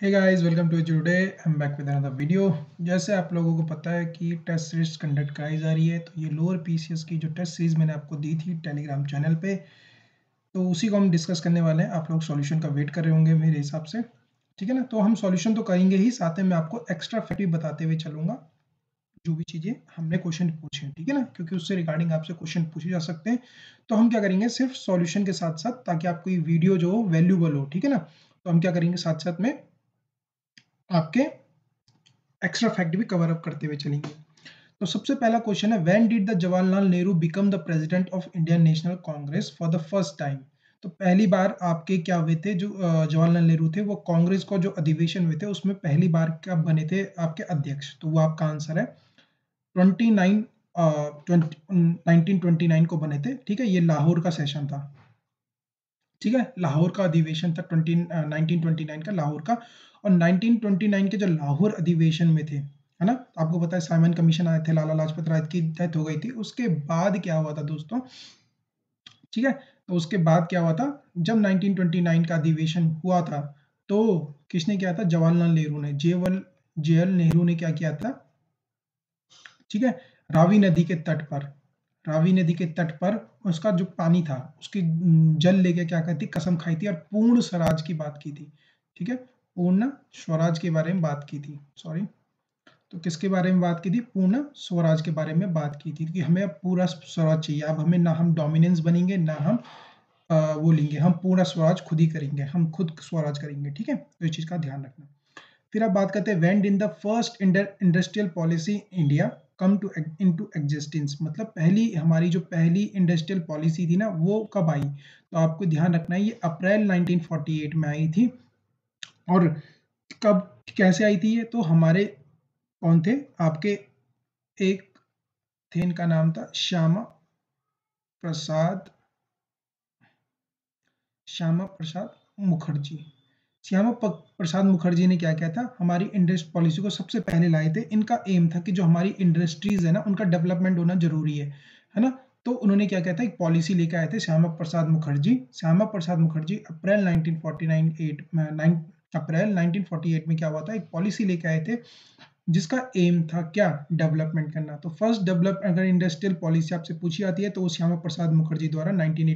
Hey guys, welcome to today. I am back with another video. जैसे आप लोगों को पता है कि टेस्ट सीरीज कंडक्ट कराई जा रही है, तो ये लोअर पीसीएस की जो टेस्ट सीरीज मैंने आपको दी थी टेलीग्राम चैनल पे, तो उसी को हम डिस्कस करने वाले हैं। आप लोग सॉल्यूशन का वेट कर रहे होंगे मेरे हिसाब से, ठीक है ना। तो हम सॉल्यूशन तो करेंगे ही, साथ में मैं आपको एक्स्ट्रा फैक्ट भी बताते हुए चलूंगा, जो भी चीज़ें हमने क्वेश्चन पूछे हैं, ठीक है ना, क्योंकि उससे रिगार्डिंग आपसे क्वेश्चन पूछे जा सकते हैं। तो हम क्या करेंगे, सिर्फ सॉल्यूशन के साथ साथ, ताकि आपको ये वीडियो जो हो वैल्यूबल हो, ठीक है ना। तो हम क्या करेंगे, साथ साथ में आपके एक्स्ट्रा फैक्ट भी कवर अप करते हुए चलेंगे। तो सबसे पहला क्वेश्चन है, when did the Jawaharlal Nehru become the president of Indian National Congress for the first time. तो पहली बार आपके क्या हुए थे, जो जवाहरलाल नेहरू थे, वो कांग्रेस को जो अधिवेशन हुए थे उसमें पहली बार कब बने थे आपके अध्यक्ष। तो वो आपका आंसर है 29 1929 को बने थे, ठीक है। ये लाहौर का सेशन था, ठीक है। लाहौर का अधिवेशन था 1929 का, लाहौर का। और 1929 के जो लाहौर अधिवेशन में थे, है ना, आपको पता है साइमन कमीशन आए थे, लाला लाजपत राय की डेथ हो गई थी। उसके बाद क्या हुआ था दोस्तों, ठीक है। तो उसके बाद क्या हुआ था, जब 1929 का अधिवेशन हुआ था, तो किसने किया था, जवाहरलाल नेहरू ने, जेएल नेहरू ने क्या किया था, ठीक है। रावी नदी के तट पर, रावी नदी के तट पर उसका जो पानी था, उसकी जल लेके क्या करती, कसम खाई थी और पूर्ण स्वराज की बात की थी, ठीक है। पूर्ण स्वराज के बारे में बात की थी, सॉरी। तो किसके बारे में बात की थी, पूर्ण स्वराज के बारे में बात की थी कि हमें अब पूरा स्वराज चाहिए। अब हमें ना हम डोमिनेंस बनेंगे, ना हम वो लेंगे, हम पूरा स्वराज खुद ही करेंगे, हम खुद स्वराज करेंगे, ठीक है। तो इस चीज का ध्यान रखना। फिर आप बात करते हैं, when in the first industrial policy India come to into existence, मतलब पहली हमारी जो पहली इंडस्ट्रियल पॉलिसी थी ना, वो कब आई। तो आपको ध्यान रखना है, ये अप्रैल 1948 में आई थी। और कब, कैसे आई थी ये, तो हमारे कौन थे आपके, एक थे, इनका नाम था प्रसाद श्यामा प्रसाद मुखर्जी। प्रसाद मुखर्जी ने क्या किया था, हमारी इंडस्ट्री पॉलिसी को सबसे पहले लाए थे। इनका एम था कि जो हमारी इंडस्ट्रीज है ना, उनका डेवलपमेंट होना जरूरी है ना। तो उन्होंने क्या किया था, एक पॉलिसी लेकर आए थे श्यामा प्रसाद मुखर्जी। श्यामा प्रसाद मुखर्जी अप्रैल 1949 अप्रैल 1948 में क्या हुआ था, एक पॉलिसी लेकर आए थे, जिसका एम था क्या, डेवलपमेंट करना। तो फर्स्ट डेवलप अगर इंडस्ट्रियल पॉलिसी आपसे पूछी आती है, तो वो श्यामा प्रसाद मुखर्जी द्वारा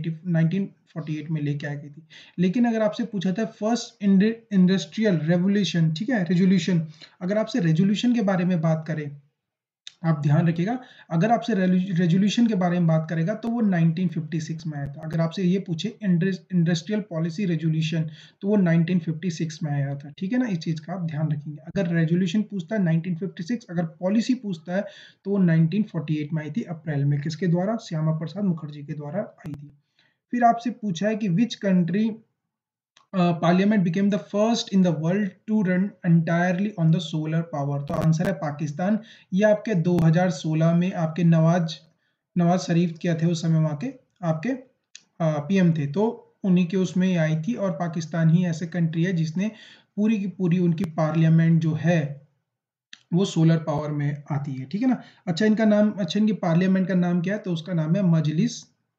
1948 में लेके आई गई थी। लेकिन अगर आपसे पूछा था फर्स्ट इंडस्ट्रियल रेवोल्यूशन, ठीक है, रेजोल्यूशन, अगर आपसे रेजोल्यूशन के बारे में बात करें, आप ध्यान रखिएगा, अगर आपसे रेजोल्यूशन के बारे में बात करेगा, तो वो 1956 में आया था। अगर आपसे ये पूछे इंडस्ट्रियल पॉलिसी रेजोल्यूशन, तो वो 1956 में आया था, ठीक है ना। इस चीज का आप ध्यान रखेंगे, अगर रेजोल्यूशन पूछता है 1956, अगर पॉलिसी पूछता है तो वो 1948 में आई थी अप्रैल में, किसके द्वारा, श्यामा प्रसाद मुखर्जी के द्वारा आई थी। फिर आपसे पूछा है कि which country parliament became the first in the world to run entirely on the solar power. तो आंसर है पाकिस्तान। ये आपके 2016 में आपके नवाज शरीफ क्या थे उस समय, वहाँ के आपके पीएम थे, तो उन्हीं के उसमें आई थी। और पाकिस्तान ही ऐसे कंट्री है जिसने पूरी की पूरी उनकी पार्लियामेंट जो है वो सोलर पावर में आती है, ठीक है ना। अच्छा, इनका नाम, अच्छा इनकी पार्लियामेंट का नाम क्या है, तो उसका नाम है मजलिस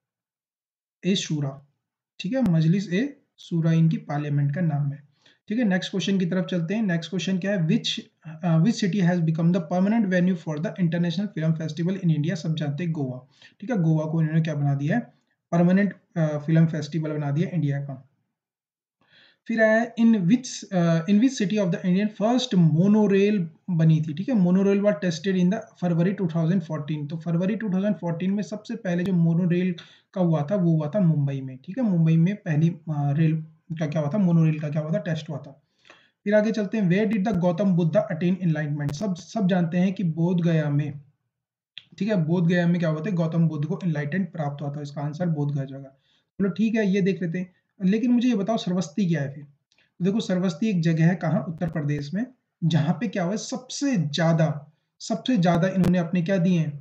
ए शूरा, ठीक है। मजलिस ए सूरा इनकी पार्लियामेंट का नाम है, ठीक है। नेक्स्ट क्वेश्चन की तरफ चलते हैं। नेक्स्ट क्वेश्चन क्या है, which city has become the permanent venue for the international film festival in India. सब जानते हैं गोवा, ठीक है। गोवा को इन्होंने क्या बना दिया है, परमानेंट फिल्म फेस्टिवल बना दिया इंडिया का। फिर आया, in which city of the Indian first monorail बनी थी, ठीक है। Monorail was tested in the February 2014। तो फरवरी 2014 में सबसे पहले जो मोनोरेल का हुआ था, वो हुआ था मुंबई में, ठीक है। मुंबई में पहली रेल का क्या हुआ था, मोनोरेल का क्या हुआ था, टेस्ट हुआ था। फिर आगे चलते हैं, where did the Gautam Buddha attain enlightenment. सब जानते हैं कि बोध गया में, ठीक है, बोध गया में क्या हुआ था, गौतम बुद्ध को एनलाइटमेंट प्राप्त हुआ था। इसका आंसर बोध गया जाएगा। चलो ठीक है, ये देख लेते हैं। लेकिन मुझे ये बताओ, सरवस्ती क्या है फिर। तो देखो, सरवस्ती एक जगह है कहाँ, उत्तर प्रदेश में, जहां पे क्या हुआ है, सबसे ज्यादा इन्होंने अपने क्या दिए हैं,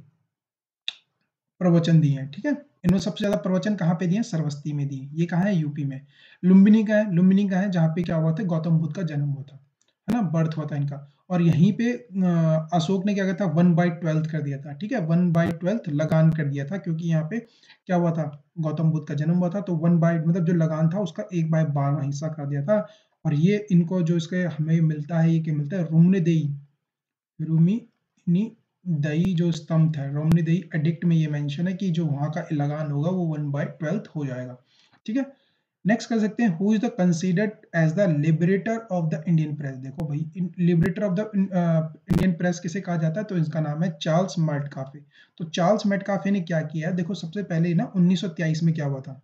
प्रवचन दिए हैं, ठीक है। इन्होंने सबसे ज्यादा प्रवचन कहाँ पे दिए हैं, सरवस्ती में दिए। ये कहाँ है, यूपी में। लुम्बिनी का है, लुम्बिनी का है जहाँ पे क्या हुआ था, गौतम बुद्ध का जन्म हुआ था, है ना, बर्थ हुआ था इनका। और यहीं पे अशोक ने क्या किया था, 1/12 कर दिया था, ठीक है, 1/12 लगान कर दिया था, क्योंकि यहाँ पे क्या हुआ था, गौतम बुद्ध का जन्म हुआ था। तो 1 बाई मतलब जो लगान था उसका 1/12 हिस्सा कर दिया था। और ये इनको जो इसके हमें मिलता है, ये क्या मिलता है, रुम्नीदेई जो स्तंभ है, रुम्नीदेई एडिक्ट में ये मेंशन है कि जो वहाँ का लगान होगा वो 1/12 हो जाएगा। ठीक है, नेक्स्ट कर सकते हैं, who is the considered as the liberator of the Indian press. देखो भाई, liberator of the Indian press किसे कहा जाता है, तो इसका नाम है चार्ल्स मैटकाफे। तो चार्ल्स मैटकाफे ने क्या किया है, देखो सबसे पहले ना 1923 में क्या हुआ था,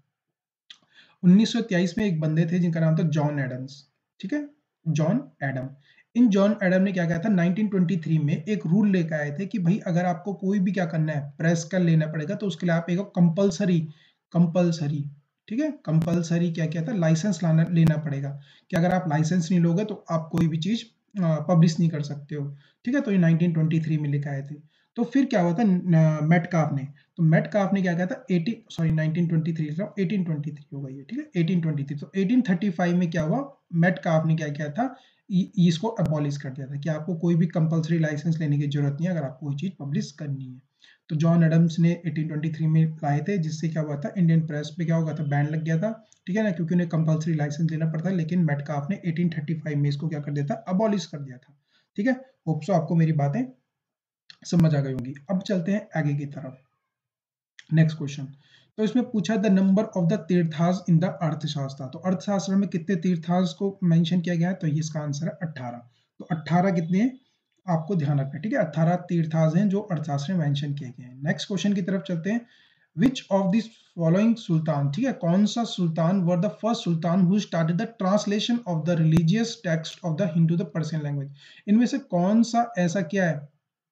1923 में एक बंदे थे जिनका नाम था जॉन एडम्स। ठीक है, जॉन एडम। इन जॉन एडम ने क्या किया था, 1923 में एक रूल लेकर आए थे कि भाई अगर आपको कोई भी क्या करना है, प्रेस कर लेना पड़ेगा, तो उसके लिए आप एक कंपलसरी कंपलसरी ठीक है, कंपलसरी क्या किया था, लाइसेंस लाना लेना पड़ेगा, कि अगर आप लाइसेंस नहीं लोगे तो आप कोई भी चीज पब्लिश नहीं कर सकते हो। ठीक है, तो ये 1923 में लेकर आए थे। तो फिर क्या हुआ था, मेटकाफ ने, तो मेटकाफ ने क्या किया था, 1923 1823 होगा ये, ठीक है, 1823। तो 1835 में क्या हुआ, मेटकाफ ने क्या किया था, इसको अबॉलिश कर दिया था कि आपको कोई भी कंपलसरी लाइसेंस लेने की जरूरत नहीं है अगर आपको कोई चीज पब्लिश करनी है। तो जॉन एडम्स ने 1823 में लाए थे, जिससे क्या हुआ था, इंडियन प्रेस पे क्या हो गया था, बैन लग गया था। ठीक है ना, क्योंकि उन्हें कंपलसरी लाइसेंस लेना पड़ता है, लेकिन मेटकाफ ने 1835 में इसको क्या कर दिया था, अबॉलिश कर दिया था। ठीक है, होप सो आपको मेरी बातें समझ आ गई होंगी। अब चलते हैं आगे की तरफ, नेक्स्ट क्वेश्चन। तो इसमें पूछा द नंबर ऑफ द तीर्थास इन द अर्थशास्त्र। तो अर्थशास्त्र में कितने तीर्थास को मेंशन किया गया है, तो ये इसका आंसर है 18। तो 18 कितने हैं, आपको ध्यान रखना है। ठीक है, 18 तीर्थास हैं जो अर्थशास्त्र में मेंशन किए गए हैं। नेक्स्ट क्वेश्चन की तरफ चलते हैं, which of this following sultan, ठीक है, कौन सा सुल्तान were the first sultan who started the translation of the religious text of the Hindu the Persian language. इनमें से कौन सा ऐसा क्या है,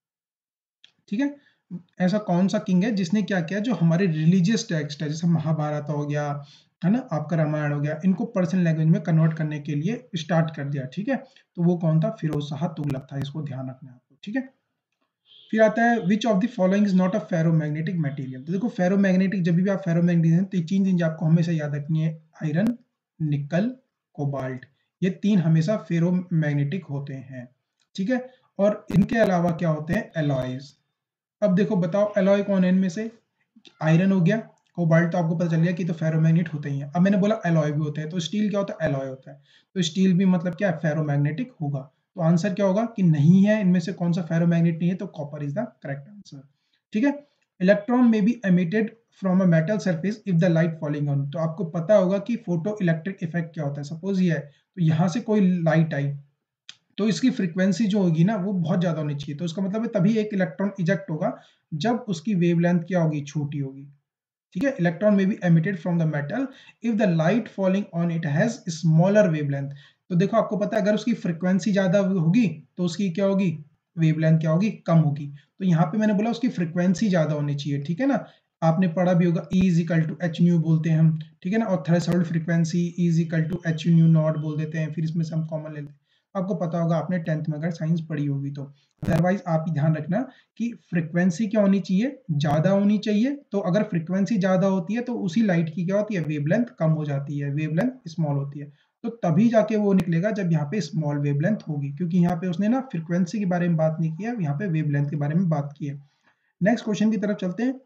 ठीक है, ऐसा कौन सा किंग है जिसने क्या किया, जो हमारे रिलीजियस टेक्स्ट है, जैसे महाभारत हो गया, है ना, आपका रामायण हो गया, इनको पर्शियन लैंग्वेज में कन्वर्ट करने के लिए स्टार्ट कर दिया। ठीक है, तो वो कौन था, फिरोज शाह तुगलक था, इसको ध्यान रखना है आपको। ठीक है, फिर आता है which of the following is not a ferromagnetic material. तो देखो फेरोमैग्नेटिक, जब भी आप फेरोमैग्नेटिक, तो तीन चीज आपको हमेशा याद रखनी है, आयरन, निकल, कोबाल्ट, ये तीन हमेशा फेरोमैग्नेटिक होते हैं। ठीक है, और इनके अलावा क्या होते हैं, एलॉयज। अब देखो बताओ एलॉय कौन है इनमें से, आयरन हो गया, कोबाल्ट तो आपको पता चल गया कि तो फेरोमैग्नेट होते ही हैं। अब मैंने बोला एलॉय भी होते हैं, तो स्टील क्या होता है, एलॉय होता है, तो स्टील भी मतलब क्या है, फेरोमैग्नेटिक होगा। तो आंसर क्या होगा कि नहीं है, इनमें से कौन सा फेरोमैग्नेट नहीं है, तो copper is the correct answer. ठीक है, electron may be emitted from a metal surface if the light falling on. तो आपको पता होगा कि फोटो इलेक्ट्रिक इफेक्ट क्या होता है। सपोज ये है, तो यहाँ से कोई लाइट आई, तो इसकी फ्रीक्वेंसी जो होगी ना वो बहुत ज्यादा होनी चाहिए, तो इसका मतलब है तभी एक इलेक्ट्रॉन इजेक्ट होगा जब उसकी वेवलेंथ क्या होगी, छोटी होगी। ठीक है, electron may be emitted from the metal if the light falling on it has smaller wavelength. तो देखो आपको पता है अगर उसकी फ्रीक्वेंसी ज्यादा होगी तो उसकी क्या होगी, वेवलेंथ क्या होगी, कम होगी। तो यहाँ पे मैंने बोला उसकी फ्रीक्वेंसी ज्यादा होनी चाहिए। ठीक है ना, आपने पढ़ा भी होगा, E is equal to H nu बोलते हैं हम। ठीक है ना, और threshold frequency E is equal to H nu not बोल देते हैं, फिर इसमें से हम कॉमन ले लेते हैं। आपको पता होगा, आपने 10th में अगर साइंस पढ़ी होगी तो। अदरवाइज आप ही ध्यान रखना कि फ्रीक्वेंसी क्या होनी चाहिए, ज्यादा होनी चाहिए। तो अगर फ्रीक्वेंसी ज्यादा होती है तो उसी लाइट की क्या होती है, वेवलेंथ कम हो जाती है, वेवलेंथ स्मॉल होती है। तो तभी जाके वो निकलेगा जब यहाँ पे स्मॉल वेवलेंथ होगी, क्योंकि यहाँ पे उसने ना फ्रीक्वेंसी के बारे में बात नहीं किया, यहाँ पे वेवलेंथ के बारे में बात की है। नेक्स्ट क्वेश्चन की तरफ चलते हैं,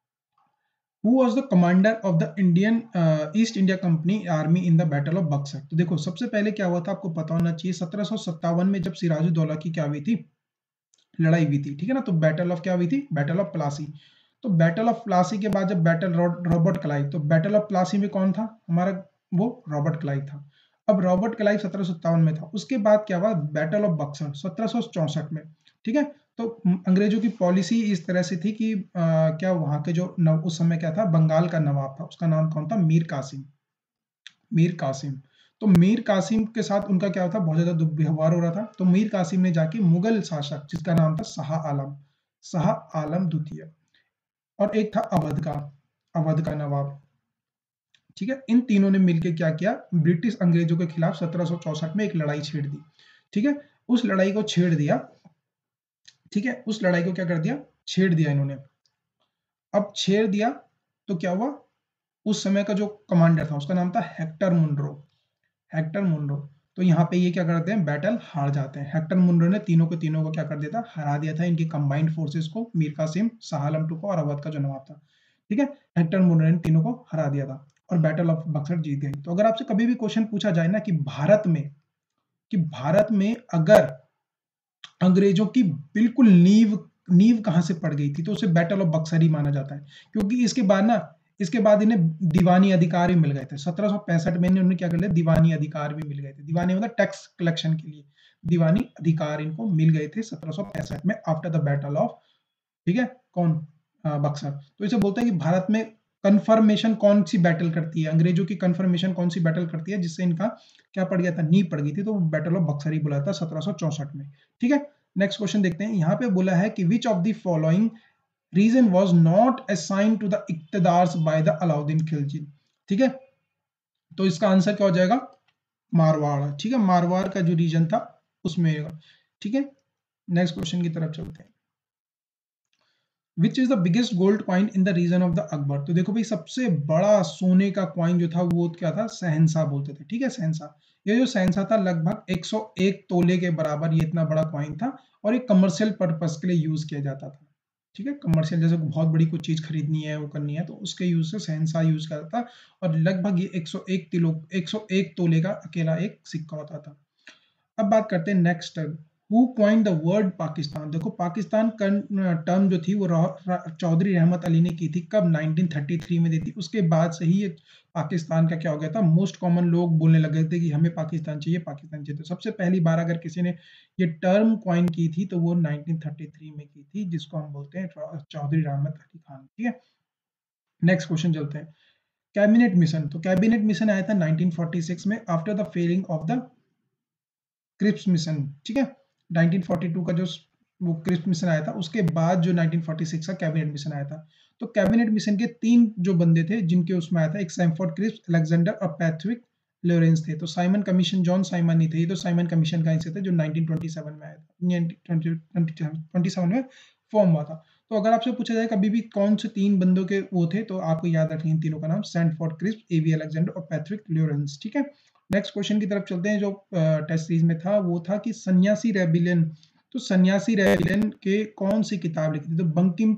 who was the commander of the Indian East India Company army in the battle of Buxar. तो देखो सबसे पहले क्या हुआ था, आपको पता होना चाहिए, 1757 में जब सिराजुद्दौला की क्या हुई थी, लड़ाई हुई थी। ठीक है ना, तो बैटल ऑफ क्या हुई थी, बैटल ऑफ प्लासी। तो बैटल ऑफ प्लासी के बाद जब बैटल रॉबर्ट क्लाइव, तो बैटल ऑफ प्लासी में कौन था हमारा, वो रॉबर्ट क्लाइव था। अब रॉबर्ट क्लाइव 1757 में था, उसके बाद क्या हुआ, बैटल ऑफ बक्सर 1764 में। ठीक है, तो अंग्रेजों की पॉलिसी इस तरह से थी कि क्या वहां के जो उस समय क्या था, बंगाल का नवाब था, उसका नाम कौन था, मीर कासिम, मीर कासिम। तो मीर कासिम के साथ उनका क्या था, बहुत ज्यादा दुर्व्यवहार हो रहा था। तो मीर कासिम ने जाके मुगल शासक जिसका नाम था शाह आलम, शाह आलम द्वितीय, और एक था अवध का, अवध का नवाब। ठीक है, इन तीनों ने मिलकर क्या किया, ब्रिटिश अंग्रेजों के खिलाफ 1764 में एक लड़ाई छेड़ दी। ठीक है, उस लड़ाई को छेड़ दिया। ठीक है, उस लड़ाई को क्या कर दिया, छेड़ दिया इन्होंने। अब छेड़ दिया तो क्या हुआ, उस समय का जो कमांडर था उसका नाम था हेक्टर मुनरो, हेक्टर मुनरो। तो यहाँ पे ये क्या करते हैं, बैटल हार जाते हैं। हेक्टर मुनरो ने तीनों के तीनों को क्या कर दिया था, हरा दिया था, इनकी कंबाइंड फोर्सेस को, मीर कासिम, शाह आलम टू को और अवध का जो नवाब था। ठीक है, हेक्टर मुनरो ने तीनों को हरा दिया था। और बैटल ऑफ बक्सर जीत गई। तो अगर आपसे कभी भी क्वेश्चन पूछा जाए ना कि भारत में अगर अंग्रेजों की बिल्कुल नींव नींव कहाँ से पड़ गई थी, तो उसे बैटल ऑफ बक्सर ही माना जाता है, क्योंकि इसके बाद इन्हें दीवानी अधिकार भी मिल गए थे। 1765 में इन्होंने क्या कर लिया, दीवानी अधिकार भी मिल गए थे। दीवानी मतलब टैक्स कलेक्शन के लिए दीवानी अधिकार इनको मिल गए थे 1765 में, आफ्टर द बैटल ऑफ, ठीक है, कौन, बक्सर। तो इसे बोलते हैं कि भारत में कन्फर्मेशन कौन सी बैटल करती है, अंग्रेजों की कन्फर्मेशन कौन सी बैटल करती है जिससे इनका क्या पड़ गया था, नींव पड़ गई थी, तो वो बैटल ऑफ बक्सर ही बोला था 1764 में। ठीक है, नेक्स्ट क्वेश्चन देखते हैं। यहाँ पे बोला है कि which of the following region was not assigned to the इक्तदार्स बाय द अलाउद्दीन खिलजी। ठीक है, तो इसका आंसर क्या हो जाएगा, मारवाड़। ठीक है, मारवाड़ का जो रीजन था उसमें। ठीक है, नेक्स्ट क्वेश्चन की तरफ चलते हैं। Which is the biggest gold coin in the reign of the Akbar. तो देखो भाई, सबसे बड़ा सोने का कॉइन जो था वो क्या था, शहनशाह बोलते थे। ठीक है, शहनशाह। ये जो शहनशाह था लगभग 101 तोले के बराबर, ये इतना बड़ा कॉइन था, और ये कमर्शियल पर्पस के लिए यूज किया जाता था। ठीक है, कमर्शियल, जैसे बहुत बड़ी कुछ चीज खरीदनी है, वो करनी है, तो उसके यूज से शहनशाह यूज करता था। और लगभग ये 101 तोले का अकेला एक सिक्का होता था। अब बात करते हैं next, who coin the word Pakistan. देखो, पाकिस्तान टर्म जो थी वो चौधरी रहमत अली ने की थी, कब, 1933 में दी थी। उसके बाद से ही ये पाकिस्तान का क्या हो गया था, मोस्ट कॉमन लोग बोलने लगे थे कि हमें पाकिस्तान चाहिए, पाकिस्तान चाहिए। तो सबसे पहली बार अगर किसी ने ये टर्म कॉइन की थी तो वो 1933 में की थी, जिसको हम बोलते हैं चौधरी रहमत अली खान। ठीक है, नेक्स्ट क्वेश्चन चलते हैं। Cabinet mission. तो कैबिनेट मिशन आया था 1946 में, after the failing of the Cripps mission. ठीक है, 1942 का जो वो क्रिप्स मिशन आया था, उसके बाद जो 1946 का कैबिनेट मिशन आया था। तो कैबिनेट मिशन के 3 जो बंदे थे जिनके उसमें आया था, एक सैमफोर्ड क्रिप्स, अलेक्जेंडर और पैट्रिक लॉरेंस थे। तो साइमन कमीशन, जॉन साइमन ही थे, ये तो साइमन कमीशन का हिस्से थे जो 1927 में आया था, 1927 में फॉर्म हुआ था। तो अगर आपसे पूछा जाए कभी भी कौन से 3 बंदों के वो थे, तो आपको याद रखना इन तीनों का नाम, सैमफोर्ड क्रिप्स, एवी अलेक्जेंडर और पैट्रिक लॉरेंस। ठीक है, नेक्स्ट क्वेश्चन की तरफ चलते हैं, जो टेस्ट सीरीज में था वो था कि सन्यासी रेबिलियन। तो सन्यासी रेबिलियन के कौन सी किताब लिखी थी, तो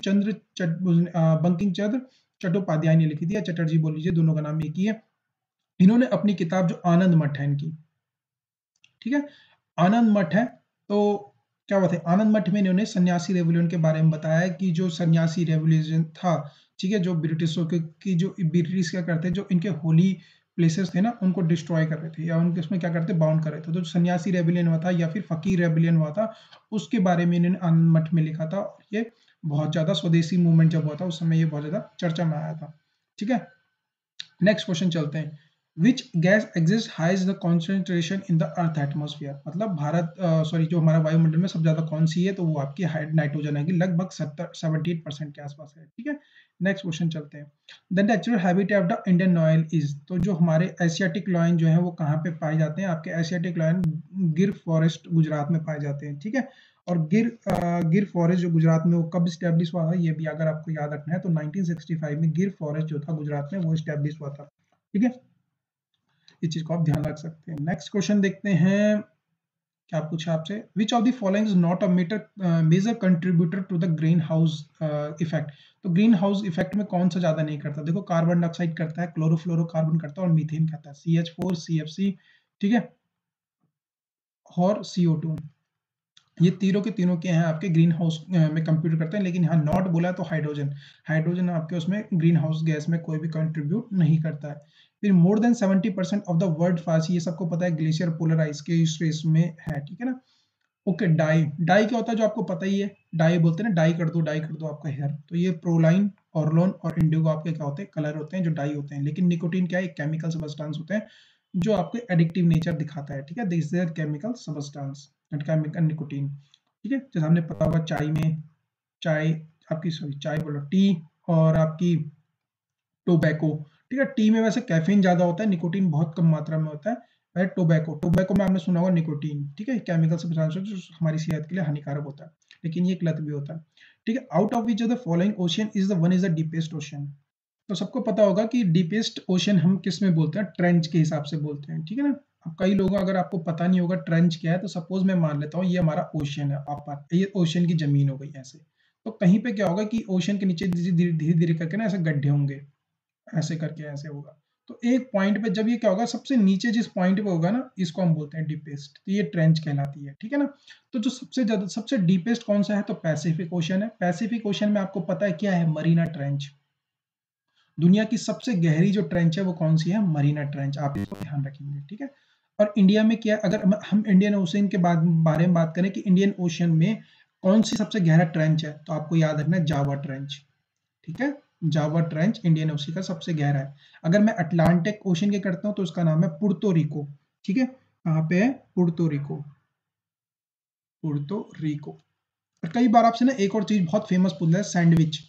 बंकिम चंद्र चट्टोपाध्याय ने लिखी थी, या चटर्जी बोल लीजिए, दोनों का नाम एक ही है। इन्होंने अपनी किताब जो आनंद मठ है इनकी, ठीक है, आनंद मठ है, तो क्या बात है, आनंद मठ में इन्होंने सन्यासी रेवोल्यूशन के बारे में बताया है कि जो सन्यासी रेवोल्यूशन था, ठीक है, जो ब्रिटिशों के की जो ब्रिटिश क्या करते, जो इनके होली प्लेसेस थे ना, उनको डिस्ट्रॉय कर रहे थे, या उनके उसमें क्या करते, बाउंड कर रहे थे। तो सन्यासी रेबेलियन हुआ था या फिर फकीर रेबेलियन हुआ था, उसके बारे में इन्होंने आनंद मठ में लिखा था। और ये बहुत ज्यादा स्वदेशी मूवमेंट जब हुआ था उस समय ये बहुत ज्यादा चर्चा में आया था। ठीक है, नेक्स्ट क्वेश्चन चलते हैं। Which gas exist highs the concentration in the earth atmosphere. मतलब भारत सॉरी जो हमारा वायुमंडल में सबसे ज्यादा कौन सी है, तो वो आपकी नाइट्रोजन है, लगभग 78% के आसपास है। ठीक है, नेक्स्ट क्वेश्चन चलते हैं। The natural habitat of the Indian lion is. तो जो हमारे एशियाटिक लॉयन जो है वो कहाँ पे पाए जाते हैं, आपके Asiatic lion Gir forest Gujarat में पाए जाते हैं। ठीक है, और गिर फॉरेस्ट जो गुजरात में वो कब स्टैब्लिश हुआ था, ये भी अगर आपको याद रखना है, तो 1965 में गिर फॉरेस्ट जो था गुजरात में वो स्टैब्लिश हुआ था। ठीक है, इस चीज को आप ध्यान रख सकते हैं। नेक्स्ट क्वेश्चन देखते हैं, क्या पूछा आपसे, which of the following is not a major contributor to the green house effect. तो ग्रीन हाउस इफेक्ट में कौन सा ज्यादा नहीं करता, देखो, कार्बन डाइऑक्साइड करता है, क्लोरोफ्लोरोकार्बन करता है, और मीथेन करता है, CH4, CFC, ठीक है, और CO2। ये तीनों के तीनों के हैं आपके ग्रीन हाउस में कंप्यूट करते हैं, लेकिन यहाँ नॉट बोला तो हाइड्रोजन, हाइड्रोजन आपके उसमें ग्रीन हाउस गैस में कोई भी कंट्रीब्यूट नहीं करता है। फिर more than 70% of the world fast, ये सबको पता है, ग्लेशियर पोलर आइस के स्पेस में है। ठीक है ना, ओके, डाई, डाई क्या होता है जो आपको पता ही है, डाई बोलते हैं ना, डाई कर दो आपका हेयर। तो ये प्रोलाइन, ऑर्लोन और इंडिगो आपके क्या होते हैं, कलर होते हैं जो डाई होते हैं। लेकिन निकोटीन क्या है, एक केमिकल सब्सटेंस होते हैं जो आपके एडिक्टिव नेचर दिखाता है। ठीक है, this is chemical substance, chemical nicotine. ठीक है, जैसे हमने पता होगा चाय में, चाय आपकी, सॉरी चाय बोलो, टी, और आपकी टोबैको। ठीक है, टी में वैसे कैफीन ज्यादा होता है, निकोटीन बहुत कम मात्रा में होता है। वह टोबैको, टोबैको में आपने सुना होगा निकोटीन। ठीक है, केमिकल सब्सटेंस जो हमारी सेहत के लिए हानिकारक होता है, लेकिन ये एक लत भी होता है। ठीक है, out of which of the following ocean is the one is the deepest ocean. तो सबको पता होगा कि डीपेस्ट ओशियन हम किस में बोलते हैं, ट्रेंच के हिसाब से बोलते हैं। ठीक है ना, अब कई लोगों, अगर आपको पता नहीं होगा ट्रेंच क्या है, तो सपोज मैं मान लेता हूँ ये हमारा ओशियन है, आप ये ओशियन की जमीन हो गई ऐसे, तो कहीं पे क्या होगा कि ओशियन के नीचे धीरे धीरे करके ना ऐसे गड्ढे होंगे, ऐसे करके ऐसे होगा। तो एक पॉइंट पे जब ये क्या होगा, सबसे नीचे जिस पॉइंट पे होगा ना, इसको हम बोलते हैं डीपेस्ट, तो ये ट्रेंच कहलाती है, ठीक है ना। तो जो सबसे ज्यादा सबसे डीपेस्ट कौन सा है, तो पैसिफिक ओशन है। पैसिफिक ओशन में आपको पता है क्या है, मरीना ट्रेंच। दुनिया की सबसे गहरी जो ट्रेंच है वो कौन सी है, मरीना ट्रेंच, आप इसको ध्यान रखेंगे, ठीक है। और इंडिया में क्या, अगर हम इंडियन ओशन के बारे में बात करें कि इंडियन ओशन में कौन सी सबसे गहरा ट्रेंच है, तो आपको याद रखना है जावा ट्रेंच, ठीक है। जावा ट्रेंच इंडियन ओशन का सबसे गहरा है। अगर मैं अटलांटिक ओशन के करता हूं तो उसका नाम है पुर्तो रिको, ठीक है। कहाँ पे है, पुर्तो रिको, पुर्तो रिको। और कई बार आपसे ना एक और चीज बहुत फेमस पूछ रहा है, सैंडविच,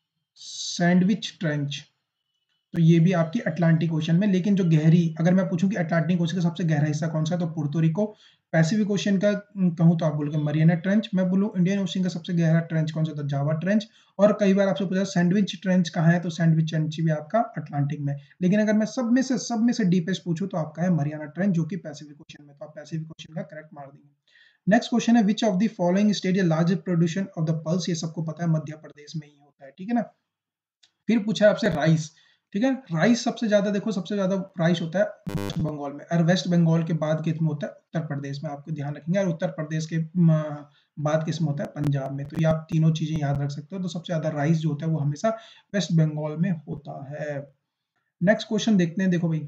सैंडविच ट्रेंच। तो ये भी आपकी अटलांटिक ओशन में, लेकिन जो गहरी, अगर मैं पूछूं कि अटलांटिक ओशन का सबसे गहरा हिस्सा कौन सा है, तो पुर्तो रिको। पैसिफिक ओशन का कहूं तो आप बोलोगे मरियाना ट्रेंच। मैं बोलूं इंडियन ओशन का सबसे गहरा ट्रेंच कौन सा, तो जावा ट्रेंच। और कई बार आपसे पूछा सैंडविच ट्रेंच कहाँ है, तो सैंडविच ट्रेंच भी आपका अटलांटिक में। लेकिन अगर मैं सब में से डीपेस्ट पूछूं तो आपका है मरियाना ट्रेंच, जो कि पैसिफिक ओशन में, तो आप पैसिफिक ओशन का करेक्ट मार देंगे। नेक्स्ट क्वेश्चन है, which of the following state is largest production of the pulse, ये सबको पता है मध्य प्रदेश में ही होता है, ठीक है ना। फिर पूछा है आपसे राइस, ठीक है। राइस सबसे ज्यादा, देखो सबसे ज्यादा राइस होता है वेस्ट बंगाल में, और वेस्ट बंगाल के बाद किस में होता है, उत्तर प्रदेश में, आपको ध्यान रखेंगे। और उत्तर प्रदेश के बाद किस में होता है, पंजाब में। तो ये आप तीनों चीजें याद रख सकते हो। तो सबसे ज्यादा राइस जो होता है वो हमेशा वेस्ट बंगाल में होता है। नेक्स्ट क्वेश्चन देखते हैं, देखो भाई।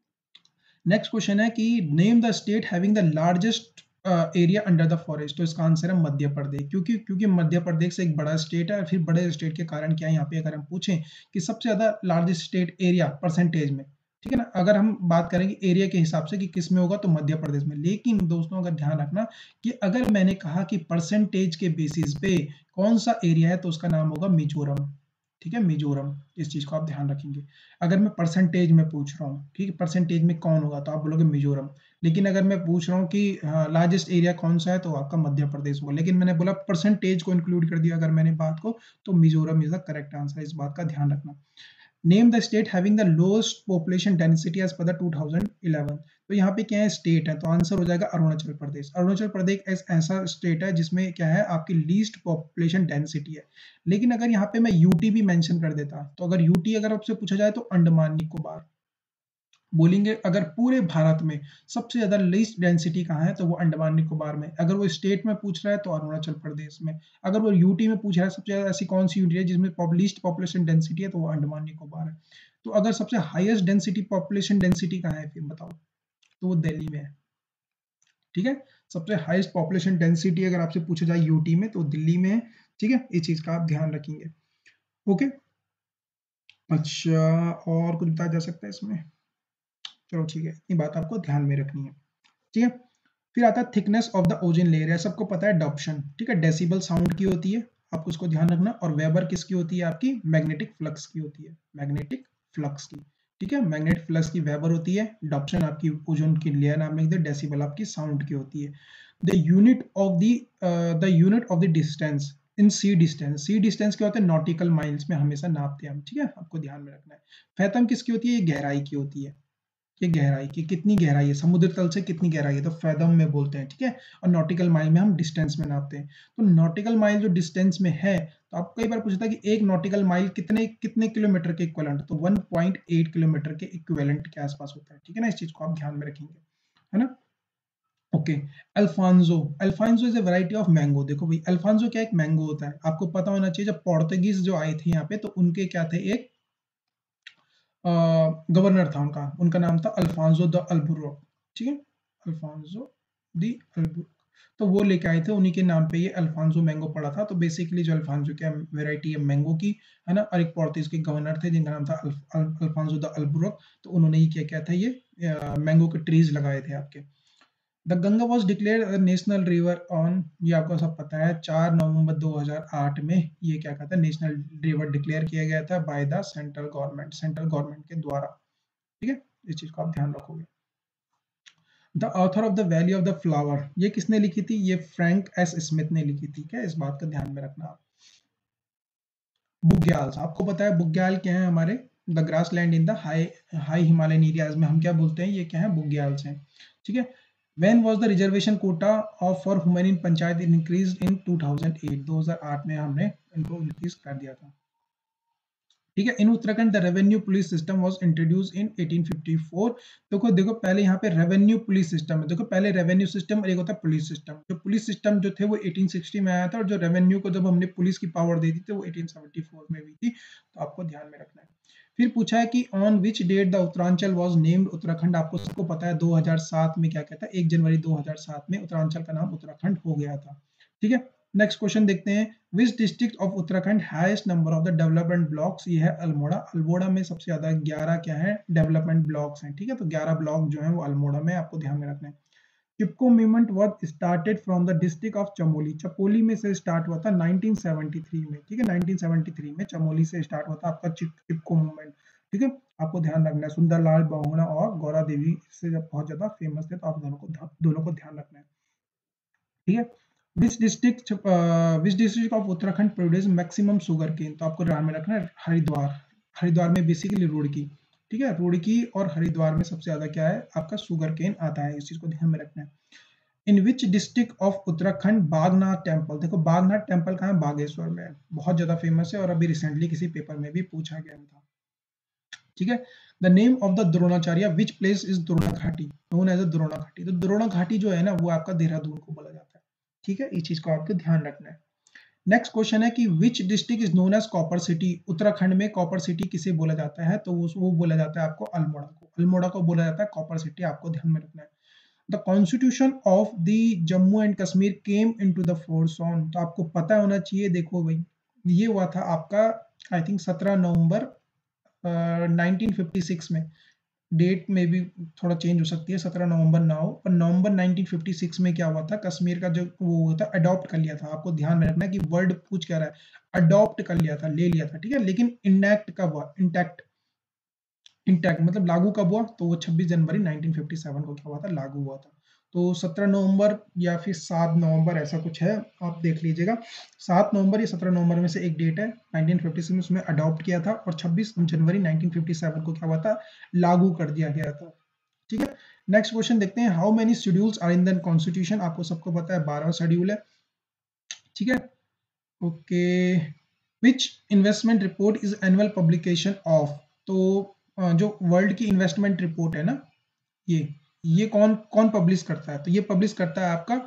नेक्स्ट क्वेश्चन है कि name the state having the largest area under the forest, तो इसका आंसर है मध्य प्रदेश। क्योंकि मध्य प्रदेश एक बड़ा स्टेट है, और फिर बड़े स्टेट के कारण क्या है, यहाँ पे अगर हम पूछें कि सबसे ज्यादा लार्जेस्ट स्टेट एरिया परसेंटेज में, ठीक है ना, अगर हम बात करेंगे एरिया के हिसाब से कि किस में होगा, तो मध्य प्रदेश में। लेकिन दोस्तों अगर ध्यान रखना कि अगर मैंने कहा कि परसेंटेज के बेसिस पे कौन सा एरिया है, तो उसका नाम होगा मिजोरम, ठीक है, मिजोरम। इस चीज को आप ध्यान रखेंगे। अगर मैं परसेंटेज में पूछ रहा हूँ, ठीक है, परसेंटेज में कौन होगा, तो आप बोलोगे मिजोरम। लेकिन अगर मैं पूछ रहा हूँ कि लार्जेस्ट एरिया कौन सा है, तो आपका मध्य प्रदेश होगा। लेकिन मैंने बोला परसेंटेज को इंक्लूड कर दिया अगर मैंने बात को, तो Mizoram is the correct answer. इस बात का ध्यान रखना। Name the state having the lowest population density as per the 2011, तो यहाँ पे क्या है, स्टेट है, तो आंसर हो जाएगा अरुणाचल प्रदेश। अरुणाचल प्रदेश ऐसा स्टेट है जिसमें क्या है, आपकी लीस्ट पॉपुलेशन डेंसिटी है। लेकिन अगर यहाँ पे मैं यूटी भी मेंशन कर देता, तो अगर यूटी अगर आपसे पूछा जाए, तो अंडमान निकोबार बोलेंगे। अगर पूरे भारत में सबसे ज्यादा लीस्ट डेंसिटी कहाँ है, तो वो अंडमान निकोबार में। अगर वो स्टेट में पूछ रहा है, तो अरुणाचल प्रदेश में। अगर वो यूटी में पूछ रहा है सबसे ज्यादा ऐसी कौन सी यूटी है जिसमें लीस्ट पॉपुलेशन डेंसिटी है, तो वो अंडमान निकोबार है। तो अगर सबसे हाईएस्ट डेंसिटी पॉपुलेशन डेंसिटी कहाँ है, फिर बताओ, तो वो दिल्ली में है, ठीक है। सबसे हाईएस्ट पॉपुलेशन डेंसिटी अगर आपसे पूछा जाए यूटी में, तो दिल्ली में है, ठीक है। इस चीज का आप ध्यान रखेंगे, ओके। अच्छा, और कुछ बताया जा सकता है इसमें, चलो ठीक है, इतनी बात आपको ध्यान में रखनी है, ठीक है। फिर आता है thickness of the ozone layer, है सबको पता है डॉप्शन, ठीक है। डेसिबल साउंड की होती है, आपको इसको ध्यान रखना। और वेबर किसकी होती है, आपकी मैग्नेटिक फ्लक्स की होती है, मैग्नेटिक फ्लक्स की, ठीक है। मैग्नेटिक फ्लक्स की वेबर होती है, डॉप्शन आपकी ओजोन की लेयर नाम लिख दे, डेसिबल आपकी साउंड की होती है। The unit of the distance in sea distance, sea distance क्या होता है, नॉटिकल माइल्स में हमेशा नापते हैं हम, ठीक है, आपको ध्यान में रखना है। फैथम किसकी होती है, ये गहराई की होती है, ये गहराई की, कितनी गहराई है समुद्र तल से, कितनी गहराई है, तो फैदम में बोलते हैं, ठीक है। और नॉटिकल माइल में हम डिस्टेंस में नापते हैं। तो नॉटिकल माइल जो डिस्टेंस में है, तो आप कई बार पूछता है कि एक नॉटिकल माइल कितने कितने किलोमीटर के इक्विवेलेंट, तो 1.8 किलोमीटर के इक्विवेलेंट के आसपास होता है, ठीक है ना। इस चीज को आप ध्यान में रखेंगे, है ना, okay. Alphonso, Alphonso is a variety of mango. देखो भाई, अल्फांजो क्या एक मैंगो होता है, आपको पता होना चाहिए। जब पोर्तुगीज जो आए थे यहाँ पे, तो उनके क्या थे, एक गवर्नर था उनका, उनका नाम था अल्फांसो द अल्बुर्क, ठीक है, अल्फांसो द अल्बुर्क। तो वो लेके आए थे, उन्हीं के नाम पे ये अल्फांसो मैंगो पड़ा था। तो बेसिकली जो अल्फांसो क्या वेराइटी है मैंगो की, है ना। और एक पोर्तुगीज के गवर्नर थे जिनका नाम था अल्फांसो द अल्बुर्क। तो उन्होंने ही क्या क्या था, ये मैंगो के ट्रीज लगाए थे आपके। The Ganga was declare national river on, ये आपको सब पता है, 4 नवंबर 2008 में ये क्या कहता है, नेशनल रिवर डिक्लेयर किया गया था बाय द सेंट्रल गवर्नमेंट के द्वारा, ठीक है। इस चीज को आप ध्यान रखोगे। The author of the valley of the flower, ये किसने लिखी थी, ये फ्रैंक एस स्मिथ ने लिखी थी, क्या, इस बात का ध्यान में रखना आप। बुग्याल, आपको पता है बुग्याल क्या है, हमारे the grass land in the high high Himalayan areas में हम क्या बोलते हैं, ये क्या है, बुग्याल्स हैं, ठीक है। When was the reservation quota of for women in panchayat increased in 2008, 2008 में हमने इनको इंक्रीज कर दिया था। ठीक है। In Uttarakhand the revenue police system was introduce in 1854। देखो देखो पहले यहाँ पे रेवेन्यू पुलिस सिस्टम है, देखो पहले रेवेन्यू सिस्टम और एक होता है पुलिस सिस्टम। जो पुलिस सिस्टम जो थे वो 1860 में आया था, और जो रेवेन्यू को जब हमने पुलिस की पावर दे दी थी वो 1874 में हुई थी, तो आपको ध्यान में रखना है। फिर पूछा है कि on which date the Uttaranchal was named Uttarakhand. आपको सबको पता है 2007 में क्या कहता है, 1 जनवरी 2007 में उत्तरांचल का नाम उत्तराखंड हो गया था। ठीक है। नेक्स्ट क्वेश्चन देखते हैं, which district of Uttarakhand highest number of the development blocks. ये है अल्मोड़ा। अल्मोड़ा में सबसे ज्यादा 11 क्या है डेवलपमेंट ब्लॉक्स हैं। ठीक है, तो 11 ब्लॉक जो है वो अल्मोड़ा में, आपको ध्यान में रखना है। Chipko movement was started from the district of Chamoli. Chamoli में से स्टार्ट हुआ था 1973 में। ठीक है, 1973 में चमोली से स्टार्ट हुआ था आपका चिपको मूवमेंट। ठीक है, आपको ध्यान रखना है। सुंदरलाल बहुगुणा और गौरा देवी से जब बहुत ज्यादा फेमस थे, तो आप दोनों को ध्यान रखना है। ठीक है। Which district of Uttarakhand produce maximum sugar cane. तो आपको ध्यान में रखना है हरिद्वार। हरिद्वार में बेसिकली रुड़की। ठीक है, रुड़की और हरिद्वार में सबसे ज्यादा क्या है आपका शुगर केन आता है, इस चीज को ध्यान में रखना है। In which district of Uttarakhand Bagnath temple. देखो बागनाथ टेम्पल कहाँ है, बागेश्वर में है, बहुत ज्यादा फेमस है और अभी रिसेंटली किसी पेपर में भी पूछा गया था। ठीक है। The name of the Dronacharya which place is Drona Ghati known as a Drona घाटी। तो द्रोणा घाटी जो है ना वो आपका देहरादून को बोला जाता है। ठीक है, इस चीज को आपको ध्यान रखना है। नेक्स्ट क्वेश्चन है कि which district is known as copper city. Uttarakhand में कॉपर सिटी किसे बोला जाता है, तो वो बोला जाता है आपको अल्मोड़ा को। अल्मोड़ा को बोला जाता है कॉपर सिटी, आपको ध्यान में रखना है। The constitution of the Jammu and Kashmir came into the force on. तो आपको पता होना चाहिए, देखो भाई ये हुआ था आपका आई थिंक 17 नवंबर 1956 में। डेट में भी थोड़ा चेंज हो सकती है, 17 नवंबर ना हो, पर नवंबर 1956 में क्या हुआ था, कश्मीर का जो वो होता अडॉप्ट कर लिया था। आपको ध्यान में रखना है कि वर्ड पूछ क्या रहा है, अडॉप्ट कर लिया था, ले लिया था। ठीक है, लेकिन इनएक्ट कब हुआ, इंटैक्ट। इंटैक्ट मतलब लागू कब हुआ, तो वो 26 जनवरी 1957 को क्या हुआ था, लागू हुआ था। तो 17 नवंबर या फिर 7 नवंबर ऐसा कुछ है, आप देख लीजिएगा। 7 नवंबर या 17 नवंबर में से एक डेट है, 1956 में उसमें अडॉप्ट किया था, और 26 जनवरी 1957 को क्या हुआ था, लागू कर दिया गया था। ठीक है। नेक्स्ट क्वेश्चन देखते हैं, how many schedules are in the constitution. आपको सबको पता है 12वां शेड्यूल है। ठीक है, okay. Which investment report is annual publication of. तो जो वर्ल्ड की इन्वेस्टमेंट रिपोर्ट है ना, ये ये कौन कौन पब्लिश करता है, तो ये पब्लिश करता है आपका,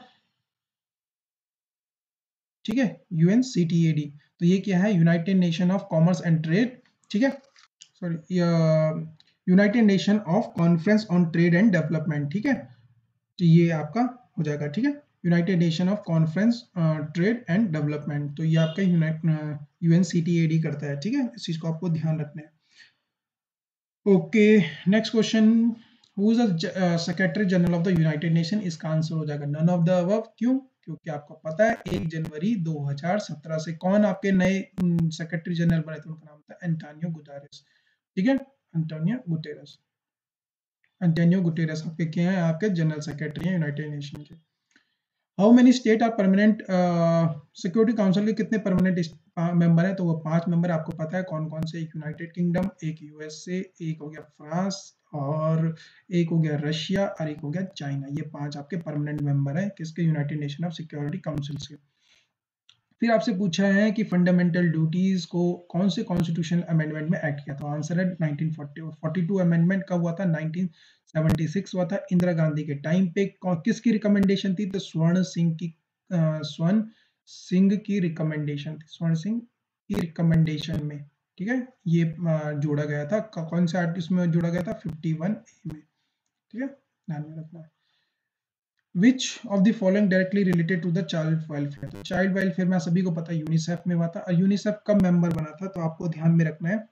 ठीक है, यूएनसीटीएडी। तो ये क्या है, united nation of commerce and trade. ठीक है, sorry, united nation of conference on trade and development. ठीक है, तो ये आपका हो जाएगा। ठीक है, united nation of conference trade and development, तो ये आपका यूएनसीटीएडी करता है। ठीक है, इस चीज को आपको ध्यान रखना है। Okay, next question, who is the secretary general of the united nation. इसका आंसर हो जाएगा नन ऑफ द अबव। क्यों, क्योंकि आपको पता है 1 जनवरी 2017 से कौन आपके नए सेक्रेटरी जनरल बने थे, उनका नाम था एंटोनियो गुटेरेस। ठीक है, एंटोनियो गुटेरेस। एंटोनियो गुटेरेस आपके क्या है, आपके जनरल सेक्रेटरी हैं यूनाइटेड नेशन के। How many state are permanent, security council के कितने परमानेंट मेंबर हैं, तो वो 5 मेंबर आपको पता है कौन कौन से, एक यूनाइटेड किंगडम, एक यूएसए, एक हो गया फ्रांस, और एक हो गया रशिया, और एक हो गया चाइना। ये 5 आपके परमानेंट मेंबर हैं किसके, united nation of security council के। फिर आपसे पूछा है कि फंडामेंटल ड्यूटीज को कौन से कॉन्स्टिट्यूशनल अमेंडमेंट में ऐड किया, तो आंसर है 1942 अमेंडमेंट कब हुआ था, 1976 हुआ था, इंदिरा गांधी के टाइम पे। किसकी रिकमेंडेशन थी, तो स्वर्ण सिंह की रिकमेंडेशन थी, स्वर्ण सिंह की रिकमेंडेशन में। ठीक है, ये जोड़ा गया था, कौन से आर्टिस्ट में जोड़ा गया था, 51A में। ठीक है, ध्यान में रखना है। Which of the following directly related to the child welfare. तो चाइल्ड वेलफेयर में सभी को पता है यूनिसेफ में हुआ था, और यूनिसेफ कब मेंबर बना था, तो आपको ध्यान में रखना है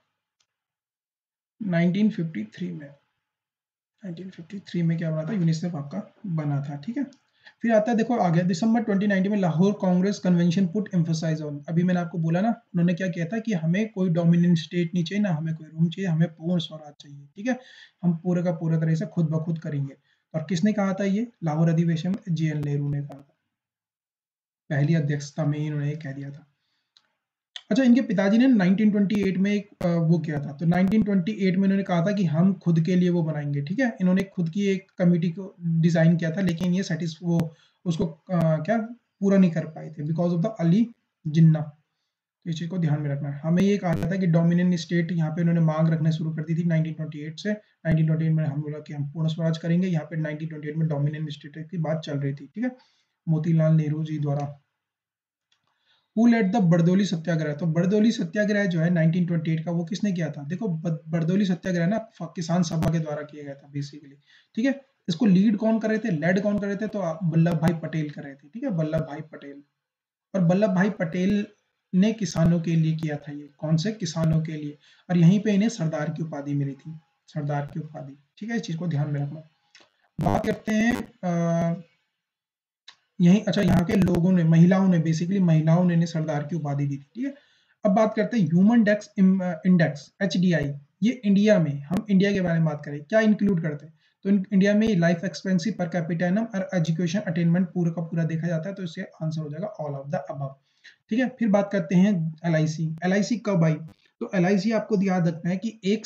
1953 में। 1953 में क्या बना था, यूनिसेफ आपका बना था। ठीक है, फिर आता है, देखो आगे, दिसंबर 2019 में Lahore Congress convention put emphasise on. अभी मैंने आपको बोला ना, उन्होंने क्या किया था कि हमें कोई डोमिनेंट स्टेट नहीं चाहिए, ना हमें कोई रूम चाहिए, हमें पूर्ण स्वराज चाहिए। ठीक है, हम पूरे का पूरा तरह से खुद ब खुद करेंगे। और किसने कहा था ये, लाहौर अधिवेशन में JN नेहरू ने कहा था, पहली अध्यक्षता में ही इन्होंने ये कह दिया था। अच्छा, इनके पिताजी ने 1928 में एक वो किया था, तो 1928 में इन्होंने कहा था कि हम खुद के लिए वो बनाएंगे। ठीक है, इन्होंने खुद की एक कमिटी को डिजाइन किया था, लेकिन ये वो उसको क्या पूरा नहीं कर पाए थे, because of the Ali Jinnah. तो इस चीज़ को ध्यान में रखना है। हमें ये कहा था कि डोमिनियन स्टेट यहाँ पे उन्होंने मांग रखने शुरू कर दी थी 1928 से। 1928 में हम बोला कि हम पूर्ण स्वराज करेंगे, यहाँ पे 1928 में डोमिनियन स्टेट की बात चल रही थी, ठीक है, मोतीलाल नेहरू जी द्वारा। Who led the Bardoli Satyagraha, तो बरदौली सत्याग्रह जो है 1928 का, वो किसने किया था? देखो बरदौली सत्याग्रह ना किसान सभा के द्वारा किया गया था बेसिकली, ठीक है। इसको लीड कौन कर रहे थे, लेड कौन कर रहे थे? तो वल्लभ भाई पटेल कर रहे थे, ठीक है, वल्लभ भाई पटेल। और वल्लभ भाई पटेल ने किसानों के लिए किया था ये, कौन से? किसानों के लिए। और यहीं पे इन्हें सरदार की उपाधि मिली थी, सरदार की उपाधि, ठीक है, इस चीज को ध्यान में रखना। बात करते हैं यही, अच्छा, यहाँ के लोगों ने, महिलाओं ने, बेसिकली महिलाओं ने इन्हें सरदार की उपाधि दी थी, ठीक है। अब बात करते हैं ह्यूमन डेक्स इंडेक्स, HDI। ये इंडिया में, हम इंडिया के बारे में बात करें, क्या इंक्लूड करते हैं? तो इंडिया में लाइफ एक्सपेंसी पर कैपिटा और एजुकेशन अटेनमेंट पूरा का पूरा देखा जाता है, तो इससे आंसर हो जाएगा ऑल ऑफ द अबव, ठीक है। फिर बात करते हैं LIC। LIC कब आई? तो LIC आपको याद रखना है कि 1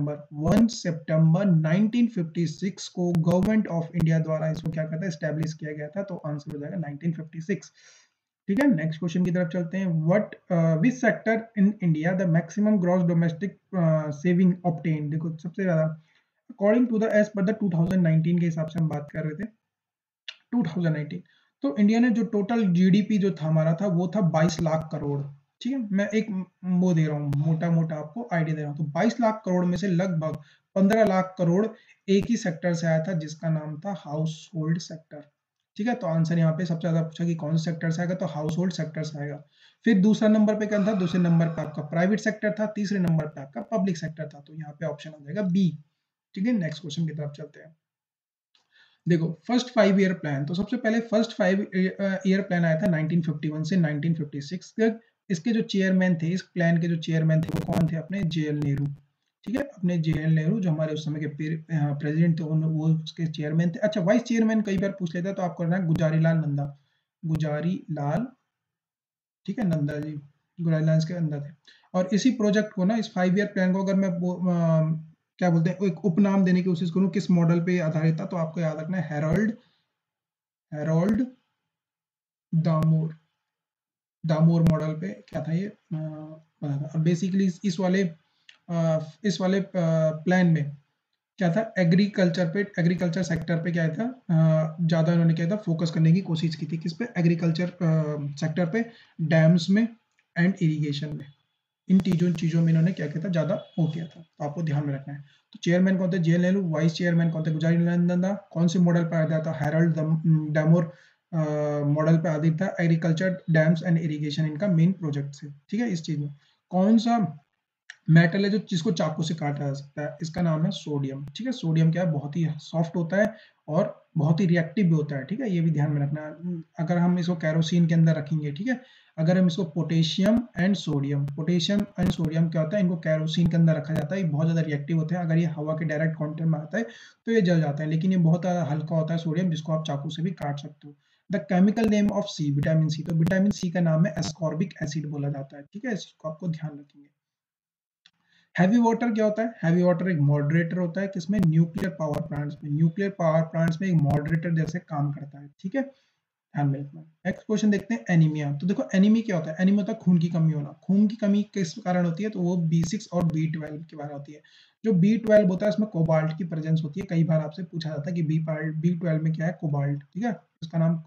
सितंबर 1956 को गवर्नमेंट ऑफ इंडिया द्वारा इसको क्या कहता है, स्टैब्लिश किया गया था, तो आंसर हो जाएगा 1956, ठीक है। नेक्स्ट क्वेश्चन की तरफ चलते हैं। What which sector in India the maximum gross domestic saving obtain, देखो सबसे ज्यादा according to the as per the 2019 के हिसाब से हम बात कर रहे थे 2019, तो इंडिया ने जो टोटल GDP जो था हमारा था, वो था 22 लाख करोड़, ठीक है। मैं एक वो दे रहा हूँ, मोटा मोटा आपको आइडिया दे रहा हूँ। तो 22 लाख करोड़ में से लगभग 15 लाख करोड़ एक ही सेक्टर से आया था, जिसका नाम था हाउस होल्ड सेक्टर, ठीक है। तो आंसर यहाँ पे सबसे ज्यादा पूछा कि कौन से सेक्टर से आएगा, तो हाउस होल्ड सेक्टर से आएगा। फिर दूसरा नंबर पे क्या था? दूसरे नंबर पे आपका प्राइवेट सेक्टर था, तीसरे नंबर पे आपका पब्लिक सेक्टर था, तो यहाँ पे ऑप्शन आ जाएगा बी, ठीक है। नेक्स्ट क्वेश्चन की तरफ चलते हैं। देखो फर्स्ट 5 ईयर प्लान, तो सबसे पहले फर्स्ट 5 ईयर प्लान आया था 1951 से 1956 तक। इसके जो चेयरमैन थे, इस प्लान के जो चेयरमैन थे, वो कौन थे? अपने JL नेहरू, ठीक है, अपने JL नेहरू, जो हमारे उस समय के प्रेसिडेंट थे, वो उसके चेयरमैन थे। अच्छा, वाइस चेयरमैन कई बार पूछ लेता है, तो आपको करना है गुजारी लाल नंदा, गुजारी लाल, ठीक है, नंदा जी, गुजारी लाल के अंदर थे। और इसी प्रोजेक्ट को ना, इस 5 ईयर प्लान को अगर मैं क्या बोलते हैं, एक उपनाम देने की कोशिश करूं, किस मॉडल पे आधारित था, तो आपको याद रखना है हेरोल्ड दामोर, दामोर मॉडल पे क्या था ये बना था। अब बेसिकली इस वाले प्लान में क्या था, एग्रीकल्चर सेक्टर पे क्या था, ज्यादा इन्होंने क्या था, फोकस करने की कोशिश की थी, किस पे? एग्रीकल्चर सेक्टर पे, डैम्स में एंड इरिगेशन में, इन तीनों चीजों में इन्होंने क्या किया था, ज्यादा वो किया था, तो आपको ध्यान में रखना है। तो चेयरमैन कौन थे? JL नेहरू। वाइस चेयरमैन कौन थे? गुजारी लाल नंदा। कौन से मॉडल पर आधारित था? हेरल्ड डैमोर मॉडल पर आधारित था। एग्रीकल्चर, डैम्स एंड इरिगेशन इनका मेन प्रोजेक्ट है, ठीक है। इस चीज में कौन सा मेटल है जो जिसको चाकू से काटा जा सकता है? इसका नाम है सोडियम, ठीक है। सोडियम क्या है, बहुत ही सॉफ्ट होता है और बहुत ही रिएक्टिव भी होता है, ठीक है, ये भी ध्यान में रखना है। अगर हम इसको कैरोसिन के अंदर रखेंगे, ठीक है, अगर हम इसको पोटेशियम एंड सोडियम क्या होता है, इनको कैरोसिन के अंदर रखा जाता है, ये बहुत ज्यादा रिएक्टिव होते हैं। अगर ये हवा के डायरेक्ट कॉन्टेक्ट में आता है तो ये जल जाता है, लेकिन ये बहुत ज्यादा हल्का होता है सोडियम, जिसको आप चाकू से भी काट सकते हो। The chemical name of C, vitamin C, तो विटामिन सी का नाम है एस्कॉर्बिक एसिड बोला जाता है, ठीक है, इसको आपको ध्यान रखेंगे। हैवी वाटर क्या होता है? हैवी वाटर एक मॉडरेटर होता है, किसमें? न्यूक्लियर पावर प्लांट्स में। न्यूक्लियर पावर प्लांट्स में एक मॉडरेटर जैसे काम करता है, ठीक है, ध्यान में रखना। नेक्स्ट क्वेश्चन देखते हैं, एनीमिया। तो देखो एनीमी क्या होता है? एनीमिया होता है खून की कमी होना। खून की कमी किस कारण होती है? तो वो B6 और B12 के कारण होती है। जो B12 होता है, इसमें कोबाल्ट की प्रेजेंस होती है। कई बार आपसे पूछा जाता है कि B12 में क्या है? कोबाल्ट, ठीक है, इसका नाम,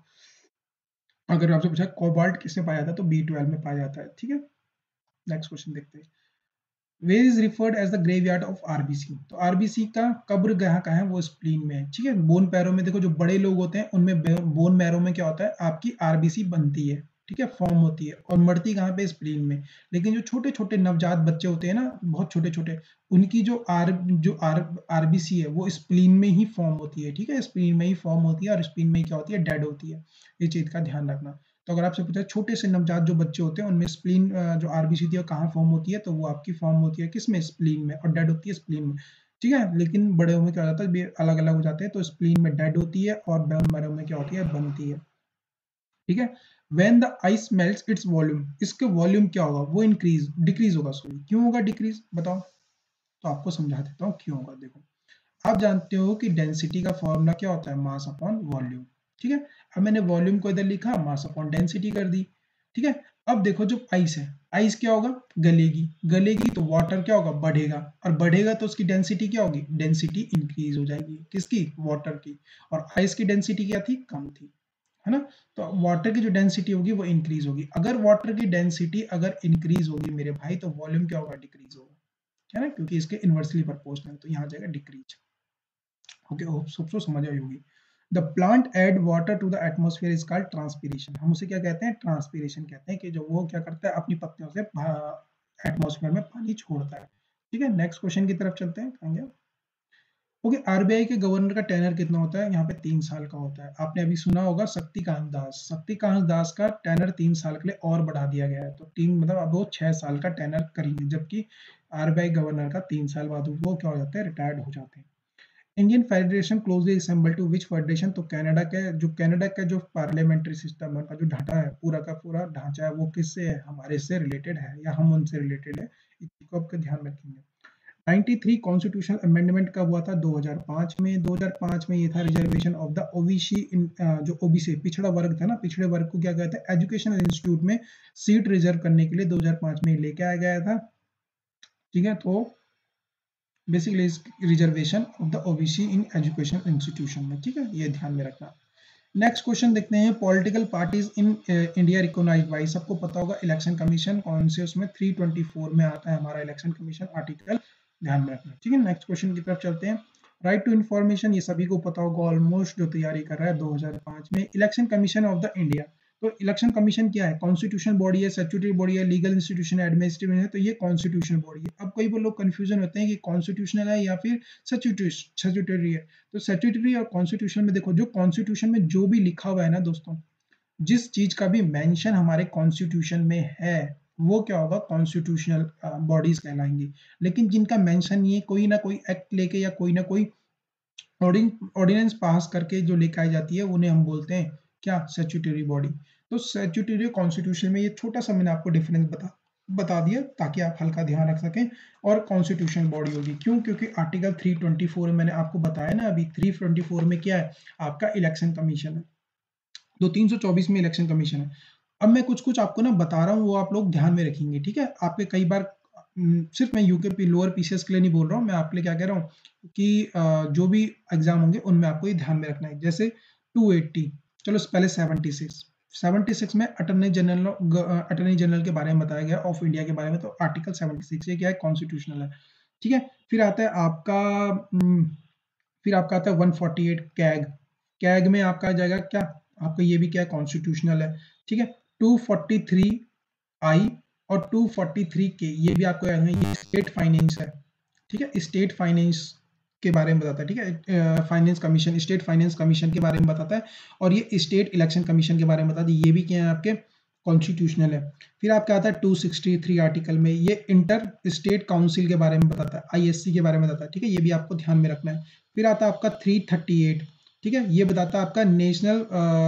अगर आपसे पूछा कोबाल्ट किसमें पाया जाता है, तो B12 में पाया जाता है, ठीक है। नेक्स्ट क्वेश्चन देखते हैं। Where is referred as the graveyard of RBC, तो RBC का कब्र गह कहाँ है? वो स्प्लीन में है, ठीक है। बोन पैरो में देखो, जो बड़े लोग होते हैं उनमें बोन मैरो में क्या होता है, आपकी RBC बनती है, ठीक है, फॉर्म होती है, और मरती कहाँ पे? स्प्लीन में। लेकिन जो छोटे छोटे नवजात बच्चे होते हैं ना, बहुत छोटे छोटे, उनकी जो RBC है, वो स्प्लीन में ही फॉर्म होती है, ठीक है, स्प्लीन में ही फॉर्म होती है, और स्प्लीन में ही क्या होती है? डेड होती है। ये चीज का ध्यान रखना। तो अगर आपसे पूछा छोटे से नवजात जो बच्चे होते हैं, उनमें स्प्लीन जो RBC होती है कहाँ फॉर्म होती है, तो वो आपकी फॉर्म होती है किसमें? स्प्लीन में, और डेड होती है स्प्लीन में, ठीक है। लेकिन बड़े में क्या हो जाता है, अलग अलग हो जाते हैं, तो स्प्लीन में डेड होती है और बोन में क्या होती है? बनती है, ठीक है। When the ice melts its volume, इसके वॉल्यूम क्या होगा? वो डिक्रीज होगा, सॉरी, क्यों होगा डिक्रीज, बताओ। तो आपको समझा देता हूँ क्यों होगा। देखो, आप जानते हो कि डेंसिटी का फॉर्मूला क्या होता है? मास अपॉन वॉल्यूम, ठीक है। अब मैंने वॉल्यूम को इधर लिखा, मास अपॉन डेंसिटी कर दी, ठीक है। अब देखो जो आइस है, आइस क्या होगा, गलेगी, गलेगी तो वाटर क्या होगा, बढ़ेगा, और बढ़ेगा तो उसकी डेंसिटी क्या होगी, डेंसिटी इंक्रीज हो जाएगी, किसकी, वाटर की, और आइस की डेंसिटी क्या थी, कम थी, है ना। तो वाटर की जो डेंसिटी होगी वो इंक्रीज होगी, अगर वाटर की डेंसिटी अगर इंक्रीज होगी मेरे भाई, तो वॉल्यूम क्या होगा, डिक्रीज होगा, है ना, क्योंकि इसके इनवर्सली प्रोपोर्शनल, तो यहाँ आ जाएगा डिक्रीज। ओके, सबको समझ आई होगी। The plant add water to the atmosphere is called transpiration, हम उसे क्या कहते हैं, ट्रांसपीरेशन कहते हैं, कि जो वो क्या करता है, अपनी पत्तियों से एटमोस्फेयर में पानी छोड़ता है। ठीक है, नेक्स्ट क्वेश्चन की तरफ चलते हैं, कहेंगे ओके, आरबीआई के गवर्नर का टेनर कितना होता है, यहाँ पे 3 साल का होता है। आपने अभी सुना होगा शक्तिकांत दास, शक्तिकांत दास का टेनर 3 साल के लिए और बढ़ा दिया गया है, तो तीन मतलब अब वो 6 साल का टेनर करेंगे, जबकि आरबीआई गवर्नर का 3 साल बाद वो क्या हो जाते हैं, रिटायर्ड हो जाते हैं। Indian federation closely resemble to which federation, तो कनाडा का जो पार्लियामेंट्री सिस्टम है, उनका जो ढांचा है, पूरा का पूरा ढांचा है, वो किससे है, हमारे से रिलेटेड है, या हम उनसे रिलेटेड है, इसको आपका ध्यान रखेंगे। 93 कॉन्स्टिट्यूशनल अमेंडमेंट कब हुआ था, 2005 में। 2005 में ये था रिजर्वेशन ऑफ द ओबीसी, जो ओबीसी पिछड़ा वर्ग था ना, पिछड़े वर्ग को क्या कहते हैं, एजुकेशनल इंस्टीट्यूट में सीट रिजर्व करने के लिए 2005 में लेके आया गया था। ठीक है, तो basically reservation of the OBC in education institution में, ठीक है, ये ध्यान में रखना। नेक्स्ट क्वेश्चन देखते हैं, political parties in India recognised by, सबको पता होगा इलेक्शन कमीशन कौन से, उसमें 324 में आता है हमारा इलेक्शन कमीशन आर्टिकल, ध्यान में रखना। ठीक है, नेक्स्ट क्वेश्चन की तरफ चलते हैं। राइट टू इन्फॉर्मेशन, ये सभी को पता होगा ऑलमोस्ट, जो तैयारी कर रहा है 2005 में। Election commission of the India, तो इलेक्शन कमीशन क्या है, कॉन्स्टिट्यूशनल बॉडी है, स्टैट्यूटरी बॉडी है, लीगल इंस्टीट्यूशन है, एडमिनिस्ट्रेटिव है, तो ये कॉन्स्टिट्यूशनल बॉडी है। अब कई लोग कंफ्यूजन होते हैं कि कॉन्स्टिट्यूशनल है या फिर स्टैट्यूटरी है। तो स्टैट्यूटरी और कॉन्स्टिट्यूशन में देखो, जो कॉन्स्टिट्यूशन में जो भी लिखा हुआ है ना दोस्तों, जिस चीज का भी मेंशन हमारे कॉन्स्टिट्यूशन में है, वो क्या होगा, कॉन्स्टिट्यूशनल बॉडीज कहलाएंगी। लेकिन जिनका मेंशन नहीं है, कोई ना कोई एक्ट लेके या कोई ना कोई ऑर्डिनेंस पास करके जो लेके आई जाती है, उन्हें हम बोलते हैं क्या, स्टैट्यूटरी बॉडी। तो स्टैट्यूटरी कॉन्स्टिट्यूशन में ये छोटा सा मैंने आपको डिफरेंस बता दिया, ताकि आप हल्का ध्यान रख सकें। और कॉन्स्टिट्यूशनल बॉडी होगी, क्यों, क्योंकि आर्टिकल 324 में मैंने आपको बताया ना अभी, 324 में क्या है, आपका इलेक्शन कमीशन है, तो 324 में इलेक्शन कमीशन है। अब मैं कुछ कुछ आपको ना बता रहा हूँ, वो आप लोग ध्यान में रखेंगे, ठीक है। आपके कई बार सिर्फ मैं यूके लोअर पीसीएस के लिए नहीं बोल रहा हूँ, मैं आपके लिए क्या कह रहा हूँ कि जो भी एग्जाम होंगे उनमें आपको ये ध्यान में रखना है। जैसे 280, चलो पहले 76 में अटर्नी जनरल के बारे में बताया गया, ऑफ इंडिया के बारे में, तो आर्टिकल 76 ये क्या है, कॉन्स्टिट्यूशनल है। ठीक है, फिर आता है आपका फिर आपका आता है 148 कैग, कैग में आपका आ जाएगा क्या, आपका ये भी क्या है, कॉन्स्टिट्यूशनल है। ठीक है, 243 आई और 243 के, ये भी आपको याद है, ये स्टेट फाइनेंस है। ठीक है, स्टेट फाइनेंस के बारे में बताता है, ठीक है, finance commission, state finance commission के बारे में बताता है, और ये स्टेट इलेक्शन कमीशन के बारे में बताता है, ये भी क्या है, आपके कॉन्स्टिट्यूशनल है। फिर आपका आता है 263 आर्टिकल में, ये इंटर स्टेट काउंसिल के बारे में बताता है, आईएससी के बारे में बताता है, ठीक है, ये भी आपको ध्यान में रखना है। फिर आता है आपका 338, ठीक है, ये बताता है आपका national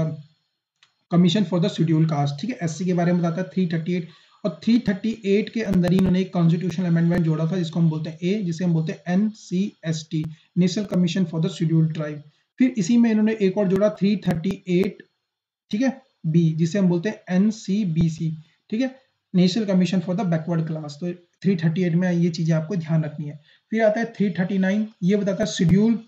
commission for the schedule caste, ठीक है, एससी के बारे में बताता है 338। और 338 के अंदर ही इन्होंने एक कॉन्स्टिट्यूशनल अमेंडमेंट जोड़ा था, जिसको हम बोलते हैं ए, जिसे हम बोलते हैं NCST, national commission for the schedule tribe. फिर इसी में इन्होंने एक और जोड़ा 338, ठीक है, बी, जिसे हम बोलते हैं एनसीबीसी, ठीक है, national commission for the backward class. तो 338 में ये चीजें आपको ध्यान रखनी है। फिर आता है 339, ये बताता है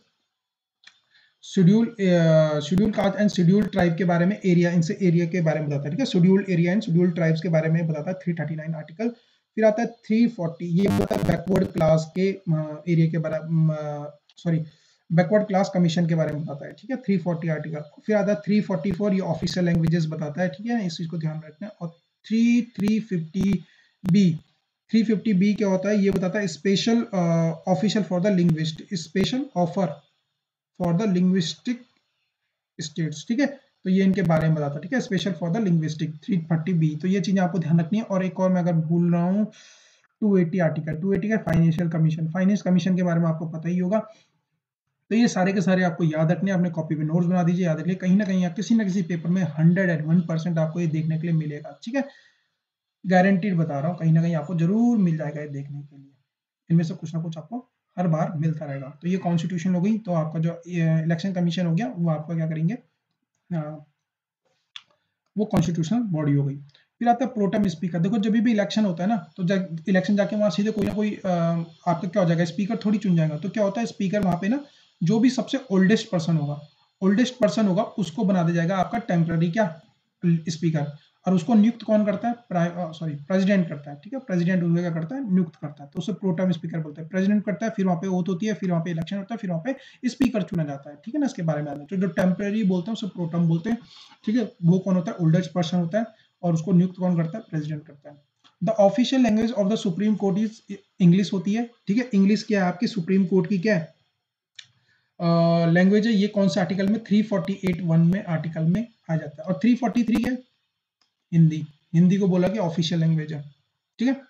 schedule caste and schedule tribe के बारे में, एरिया, इनसे एरिया के बारे में बताता है, ठीक है, schedule area and schedule tribes के बारे में बताता है 339 आर्टिकल। फिर आता है 340, ये बताता है बैकवर्ड क्लास के एरिया के बारे में, सॉरी, बैकवर्ड क्लास कमीशन के बारे में बताता है, ठीक है, 340 आर्टिकल। फिर आता है 344, ये ऑफिशियल लैंग्वेजेस बताता है, ठीक है, इस चीज को ध्यान रखना है। और 350 बी क्या होता है, ये बताता है special official for the linguist, special offer for the linguistic states, ठीक है, तो ये इनके बारे में बताता है, ठीक है, special for the linguistic 330 B, तो ये चीजें आपको ध्यान रखनी है। और एक और मैं अगर भूल रहा हूँ, 280 आर्टिकल, 280 का फाइनेंशियल कमीशन, फाइनेंस कमीशन के बारे में आपको पता ही होगा। तो ये सारे के सारे आपको याद रखने हैं, अपने कॉपी पे नोट्स बना दीजिए, याद रखिए, कहीं ना कहीं किसी ना किसी पेपर में 101% आपको ये देखने के लिए मिलेगा, ठीक है, गारंटीड बता रहा हूँ, कहीं ना कहीं आपको जरूर मिल जाएगा ये देखने के लिए, इनमें से कुछ ना कुछ आपको हर बार मिलता रहेगा। तो ये कॉन्स्टिट्यूशन हो गई, तो आपका जो इलेक्शन कमीशन हो गया, वो आपका क्या करेंगे, वो कॉन्स्टिट्यूशनल बॉडी हो गई। फिर आता है प्रोटेम स्पीकर। देखो जब भी इलेक्शन होता है ना, तो जब इलेक्शन जाके वहाँ सीधे कोई ना कोई आपका क्या हो जाएगा, स्पीकर थोड़ी चुन जाएगा। तो क्या होता है, स्पीकर वहाँ पे ना जो भी सबसे ओल्डेस्ट पर्सन होगा उसको बना दिया जाएगा आपका टेम्पररी क्या स्पीकर। और उसको नियुक्त कौन करता है, प्रेसिडेंट करता है। ठीक है, प्रेसिडेंट उसको क्या करता है, नियुक्त करता है। तो उसे प्रोटेम स्पीकर बोलते हैं। प्रेसिडेंट करता है, फिर वहाँ पे ओथ होती है, फिर वहाँ पे इलेक्शन होता है, फिर वहाँ पे स्पीकर चुना जाता है। ठीक है ना, इसके बारे में आना। तो जो टेम्पररी बोलते हैं उसे प्रोटेम बोलते हैं। ठीक है, वो कौन होता है, ओल्डेस्ट पर्सन होता है, और उसको नियुक्त कौन करता है, प्रेसिडेंट करता है। The official language of the supreme court is English होती है। ठीक है, इंग्लिश क्या है आपकी सुप्रीम कोर्ट की क्या है, लैंग्वेज है। ये कौन से आर्टिकल में, 348(1) में आर्टिकल में आ जाता है। और 343 है हिंदी। हिंदी को बोला कि ऑफिशियल लैंग्वेज है। ठीक है,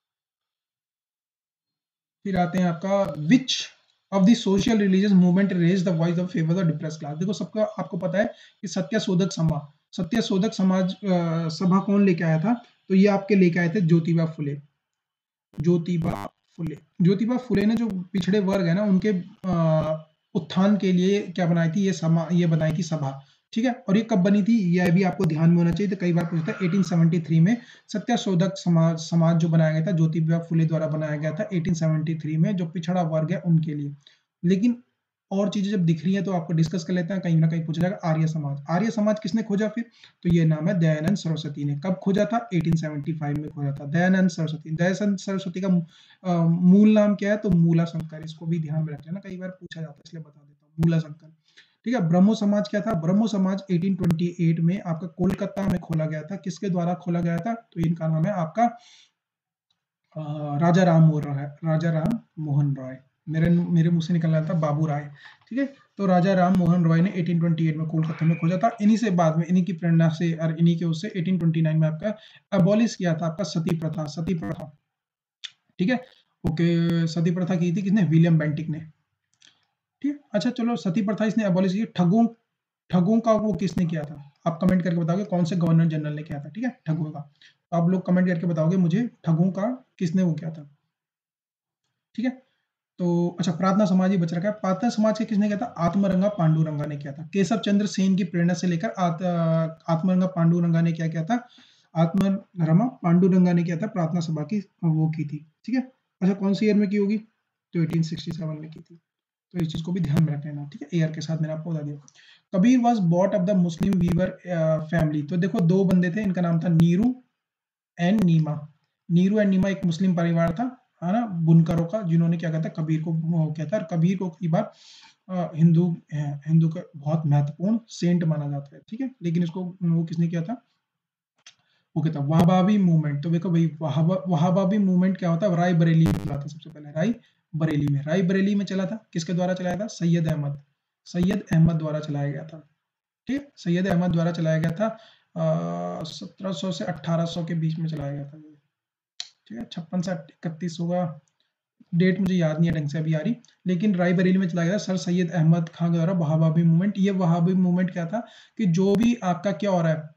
फिर आते हैं आपका, which of the social religious movement raise the voice of favour the depress class. देखो सबका आपको पता है कि सत्यशोधक समाज सभा कौन लेके आया था, तो ये आपके लेके आए थे ज्योतिबा फुले। ज्योतिबा ज्योतिबा फुले ने जो पिछड़े वर्ग है ना, उनके उत्थान के लिए क्या बनाई थी, ये बनाई थी सभा। ठीक है, और ये कब बनी थी, ये भी आपको ध्यान में होना चाहिए। तो कई बार पूछता है, 1873 में सत्यशोधक समाज जो बनाया गया था, ज्योतिबा फुले द्वारा बनाया गया था 1873 में, जो पिछड़ा वर्ग है उनके लिए। लेकिन और चीजें जब दिख रही हैं तो आपको डिस्कस कर लेते हैं, कहीं ना कहीं पूछा जाएगा आर्य समाज किसने खोजा फिर, तो ये नाम है दयानंद सरस्वती ने। कब खोजा था, 1875 में खोजा था दयानंद सरस्वती का मूल नाम क्या है, तो मूला शंकर। इसको भी ध्यान में रख लेना, कई बार पूछा जाता है इसलिए बता देता हूँ, मूला शंकर। ठीक है, ब्रह्मो समाज क्या था, ब्रह्मो समाज 1828 में आपका कोलकाता में खोला गया था। किसके द्वारा खोला गया था, तो इनका नाम है आपका राजा राम मोहन रॉय। मेरे मेरे मुंह से निकल रहा था बाबू राय। ठीक है, तो राजा राम मोहन रॉय ने 1828 में कोलकाता में खोजा था। इन्हीं से बाद में, इन्हीं की प्रेरणा से और इन्हीं के उससे 1829 में आपका अबॉलिश किया था आपका सती प्रथा। ठीक है, ओके, सती प्रथा की थी किसने, विलियम बेंटिक ने। ठीक है, अच्छा चलो, सती प्रथा इसने अबॉलिश की। ठगों का वो किसने किया था, आप कमेंट करके बताओगे कौन से गवर्नर जनरल ने किया था। ठीक है, ठगों का, तो आप लोग कमेंट करके बताओगे मुझे ठगों का किसने वो किया था। ठीक है, तो अच्छा, प्रार्थना समाज ही बच रखा है। प्रार्थना समाज के किसने किया था, आत्मरंगा पांडुरंगा ने किया था। केशव चंद्र सेन की प्रेरणा से लेकर आत्मरंगा पांडुरंगा ने क्या किया था, आत्मरमा पांडुरंगा ने किया था, प्रार्थना सभा की वो की थी। ठीक है, अच्छा कौन सी ईयर में की होगी, तो 1867 में की थी। तो इस चीज को भी ध्यान में रख लेना। ठीक है, ईयर के साथ मैंने आपको बता दिया। Kabir was bought of the Muslim weaver family. तो देखो दो बंदे थे, इनका नाम था नीरू एंड नीमा। नीरू एंड नीमा एक मुस्लिम परिवार था, है ना, बुनकरों का, जिन्होंने क्या कहता है, कबीर को कहता है। और कबीर को कई बार हिंदू हिंदू का बहुत महत्वपूर्ण सेंट माना जाता है। ठीक है, लेकिन इसको वो किसने किया था, वो कहता है वहाबाबी मूवमेंट। तो देखो भाई, वहाबाबी मूवमेंट क्या होता है, राय बरेली में चला था सबसे पहले। राय बरेली में चला था, किसके द्वारा चलाया था, सैयद अहमद द्वारा चलाया गया था। ठीक है, सैयद अहमद द्वारा चलाया गया था। 1700 से 1800 के बीच में चलाया गया था। ठीक है, 56 से 31 होगा, डेट मुझे याद नहीं है ढंग से अभी आ रही। लेकिन रायबरेली में चलाया गया सर सैयद अहमद खान द्वारा वहाबाबी मूवमेंट। ये वहाबाबी मूवमेंट क्या था, कि जो भी आपका क्या हो रहा है,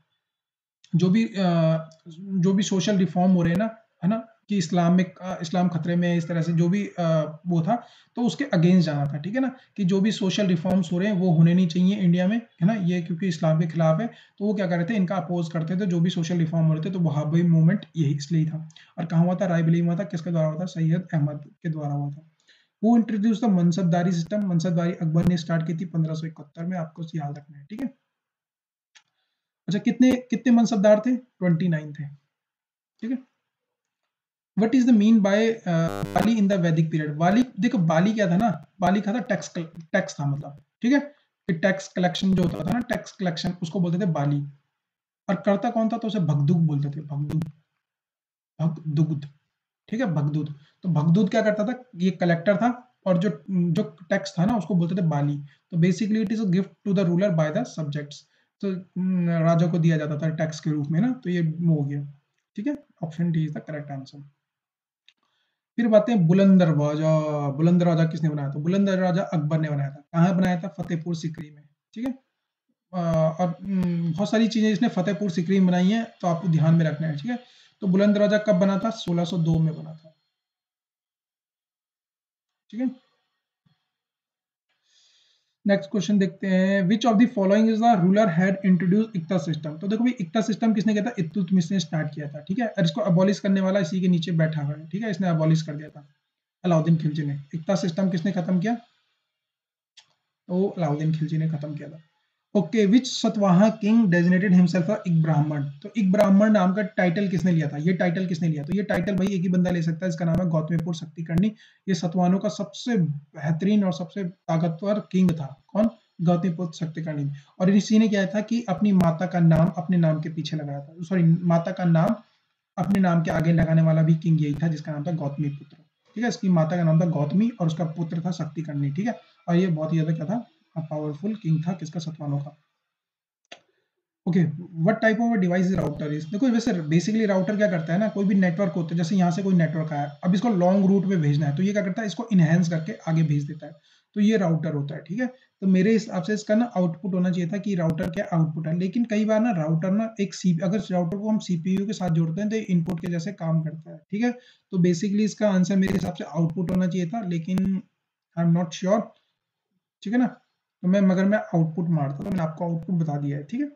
जो भी सोशल रिफॉर्म हो रहे हैं ना, है ना, कि इस्लाम में इस्लाम खतरे में है, इस तरह से जो भी वो था, तो उसके अगेंस्ट जाना था। ठीक है ना, कि जो भी सोशल रिफॉर्म्स हो रहे हैं वो होने नहीं चाहिए इंडिया में, है ना, ये क्योंकि इस्लाम के खिलाफ है। तो वो क्या कर रहे थे, इनका अपोज करते थे, जो भी सोशल रिफॉर्म हो रहे थे। तो वहाबी मूवमेंट यही इसलिए था। और कहाँ हुआ था, रायबरेली में हुआ था। किसके द्वारा हुआ था, सैयद अहमद के द्वारा हुआ था। वो introduce the Mansabdari system. Mansabdari Akbar ने स्टार्ट की थी 1571 में, आपको याद रखना है। ठीक है, अच्छा कितने कितने मनसबदार थे, 29 थे। ठीक है, what is the mean by bali in the Vedic period. बाली, देखो बाली क्या था ना, बाली का था टैक्स था, मतलब। ठीक है, कि टैक्स कलेक्शन जो होता था ना, टैक्स कलेक्शन, उसको बोलते थे बाली। और करता कौन था, तो उसे भगदुग बोलते थे, भगदुग। ठीक है, भगदूत। तो भगदूत क्या करता था, ये कलेक्टर था। और जो जो टैक्स था ना, उसको बोलते थे बाली। तो basically it is a gift to the ruler by the subjects. तो राजा को दिया जाता था टैक्स के रूप में ना, तो ये हो गया। ठीक है, option D is the correct answer. फिर बातें बुलंद दरवाजा। बुलंद दरवाजा किसने बनाया था, बुलंद दरवाजा अकबर ने बनाया था। कहाँ बनाया था, फतेहपुर सिकरी में। ठीक है, और बहुत सारी चीजें इसने फतेहपुर सिकरी में बनाई हैं, तो आपको ध्यान में रखना है। ठीक है, तो बुलंद दरवाजा कब बना था, 1602 में बना था। ठीक है, नेक्स्ट क्वेश्चन देखते हैं, which of the following is the ruler had introduce iqta system. तो देखो भाई इक्ता सिस्टम किसने किया था, इल्तुतमिश ने स्टार्ट किया था, ठीक है, और इसको अबॉलिश करने वाला इसी के नीचे बैठा हुआ है, ठीक है, इसने अबॉलिश कर दिया था अलाउद्दीन खिलजी ने। इक्ता सिस्टम किसने खत्म किया, तो अलाउद्दीन खिलजी ने खत्म किया था। Okay, which Satavaha king designated himself एक ब्राह्मण। तो एक ब्राह्मण नाम का टाइटल किसने लिया था, ये टाइटल किसने लिया, तो ये टाइटल भाई एक ही बंदा ले सकता है, इसका नाम है गौतमीपुत्र शक्तिकर्णी। ये सतवाहनों का सबसे बेहतरीन और सबसे ताकतवर किंग था, कौन, गौतमीपुत्र शक्तिकर्णी। और इसी ने क्या था कि अपनी माता का नाम अपने नाम के पीछे लगाया था, सॉरी, माता का नाम अपने नाम के आगे लगाने वाला भी किंग यही था, जिसका नाम था गौतमीपुत्र, ठीक है। इसकी माता का नाम था गौतमी और उसका पुत्र था शक्तिकर्णी, ठीक है। और ये बहुत ही ज्यादा क्या था, पावरफुल किंग था, किसका, सतवाहनों का। Okay, what type of device is router is. देखो वैसे बेसिकली राउटर क्या करता है ना, कोई भी नेटवर्क होता है, जैसे यहाँ से कोई नेटवर्क आया, अब इसको लॉन्ग रूट में भेजना है, तो ये क्या करता है, इसको इनहेंस करके आगे भेज देता है, तो ये राउटर होता है, ठीक है। तो मेरे हिसाब से इसका ना आउटपुट होना चाहिए था कि राउटर क्या आउटपुट है, लेकिन कई बार ना राउटर ना एक सी, अगर राउटर को हम सीपीयू के साथ जोड़ते हैं तो इनपुट के जैसे काम करता है, ठीक है। तो बेसिकली इसका आंसर मेरे हिसाब से आउटपुट होना चाहिए था, लेकिन आई एम नॉट श्योर, ठीक है ना। तो मैं, मगर मैं आउटपुट मारता, तो मैंने आपको आउटपुट बता दिया है, ठीक है।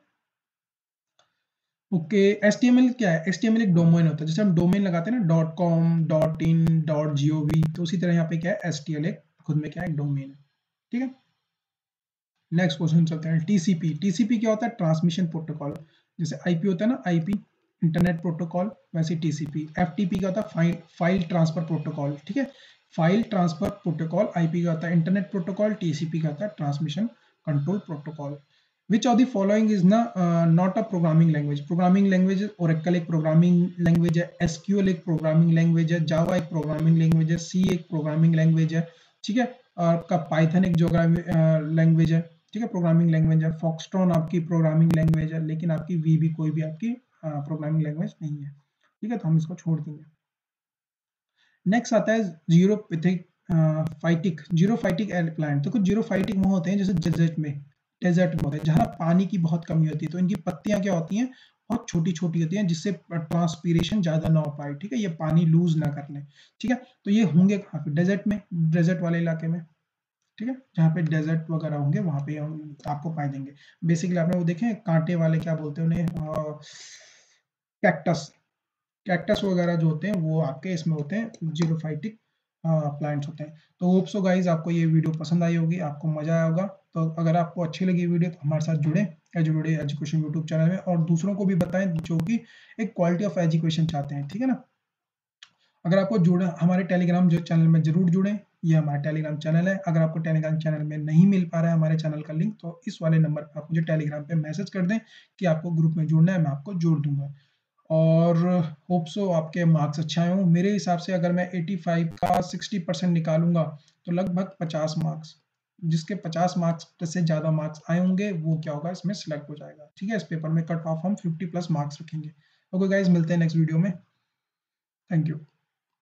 ओके, एचटीएमएल क्या है, एचटीएमएल एक डोमेन होता है, जैसे हम डोमेन लगाते हैं ना, .com .in .gov, तो उसी तरह यहाँ पे क्या है, एचटीएमएल एक खुद में क्या है, एक डोमेन है, ठीक है। नेक्स्ट क्वेश्चन चलते हैं, टीसीपी। टीसीपी क्या होता है, ट्रांसमिशन प्रोटोकॉल। जैसे आईपी होता है ना, आईपी इंटरनेट प्रोटोकॉल, वैसे टीसीपी। एफटीपी क्या होता है, फाइल ट्रांसफर प्रोटोकॉल, ठीक है, फाइल ट्रांसफर प्रोटोकॉल। आईपी का होता है इंटरनेट प्रोटोकॉल, टीसीपी का होता है transmission control protocol. Which of the following is ना not a programming language. Programming language, Oracle एक प्रोग्रामिंग लैंग्वेज है, एसक्यूएल एक प्रोग्रामिंग लैंग्वेज है, जावा एक प्रोग्रामिंग लैंग्वेज है, सी एक प्रोग्रामिंग लैंग्वेज है, ठीक है। और आपका पाइथन एक लैंग्वेज है, ठीक है, प्रोग्रामिंग लैंग्वेज है। फॉक्सट्रॉन आपकी प्रोग्रामिंग लैंग्वेज है, लेकिन आपकी वीबी कोई भी आपकी प्रोग्रामिंग लैंग्वेज नहीं है, ठीक है, तो हम इसको छोड़ देंगे। नेक्स्ट आता है जीरोफाइटिक, जीरोफाइटिक प्लांट। देखो जीरोफाइटिक वो होते हैं जैसे डेजर्ट में होते हैं, जहाँ पानी की बहुत कमी होती है, तो इनकी पत्तियां क्या होती हैं, बहुत छोटी छोटी होती हैं, जिससे ट्रांसपीरेशन ज्यादा ना हो पाए, ठीक है, ये पानी लूज ना कर ले, ठीक है। तो ये होंगे कहाँ पे, डेजर्ट में, डेजर्ट वाले इलाके में, ठीक है, जहाँ पे डेजर्ट वगैरह होंगे वहां पे हम आपको पाए देंगे। बेसिकली आपने वो देखे कांटे वाले, क्या बोलते हैं उन्हें, कैक्टस, कैक्टस वगैरह जो होते हैं वो आपके इसमें होते हैं, जीरोफाइटिक प्लांट्स होते हैं। तो होप सो गाइज आपको ये वीडियो पसंद आई होगी, आपको मजा आया होगा। तो अगर आपको अच्छी लगी वीडियो तो हमारे साथ जुड़े जुड़े एजुकेशन यूट्यूब चैनल में, और दूसरों को भी बताएं जो कि एक क्वालिटी ऑफ एजुकेशन चाहते हैं, ठीक है ना। अगर आपको जुड़े हमारे टेलीग्राम जो चैनल में जरूर जुड़ें, ये हमारा टेलीग्राम चैनल है। अगर आपको टेलीग्राम चैनल में नहीं मिल पा रहा है हमारे चैनल का लिंक, तो इस वाले नंबर पर आप मुझे टेलीग्राम पे मैसेज कर दें कि आपको ग्रुप में जुड़ना है, मैं आपको जोड़ दूंगा। और होप सो आपके मार्क्स अच्छे आए हों। मेरे हिसाब से अगर मैं 85 का 60% निकालूंगा तो लगभग 50 मार्क्स, जिसके 50 मार्क्स से ज़्यादा मार्क्स आए होंगे वो क्या होगा, इसमें सिलेक्ट हो जाएगा, ठीक है। इस पेपर में कट ऑफ हम 50+ मार्क्स रखेंगे। ओके गाइज, मिलते हैं नेक्स्ट वीडियो में, थैंक यू।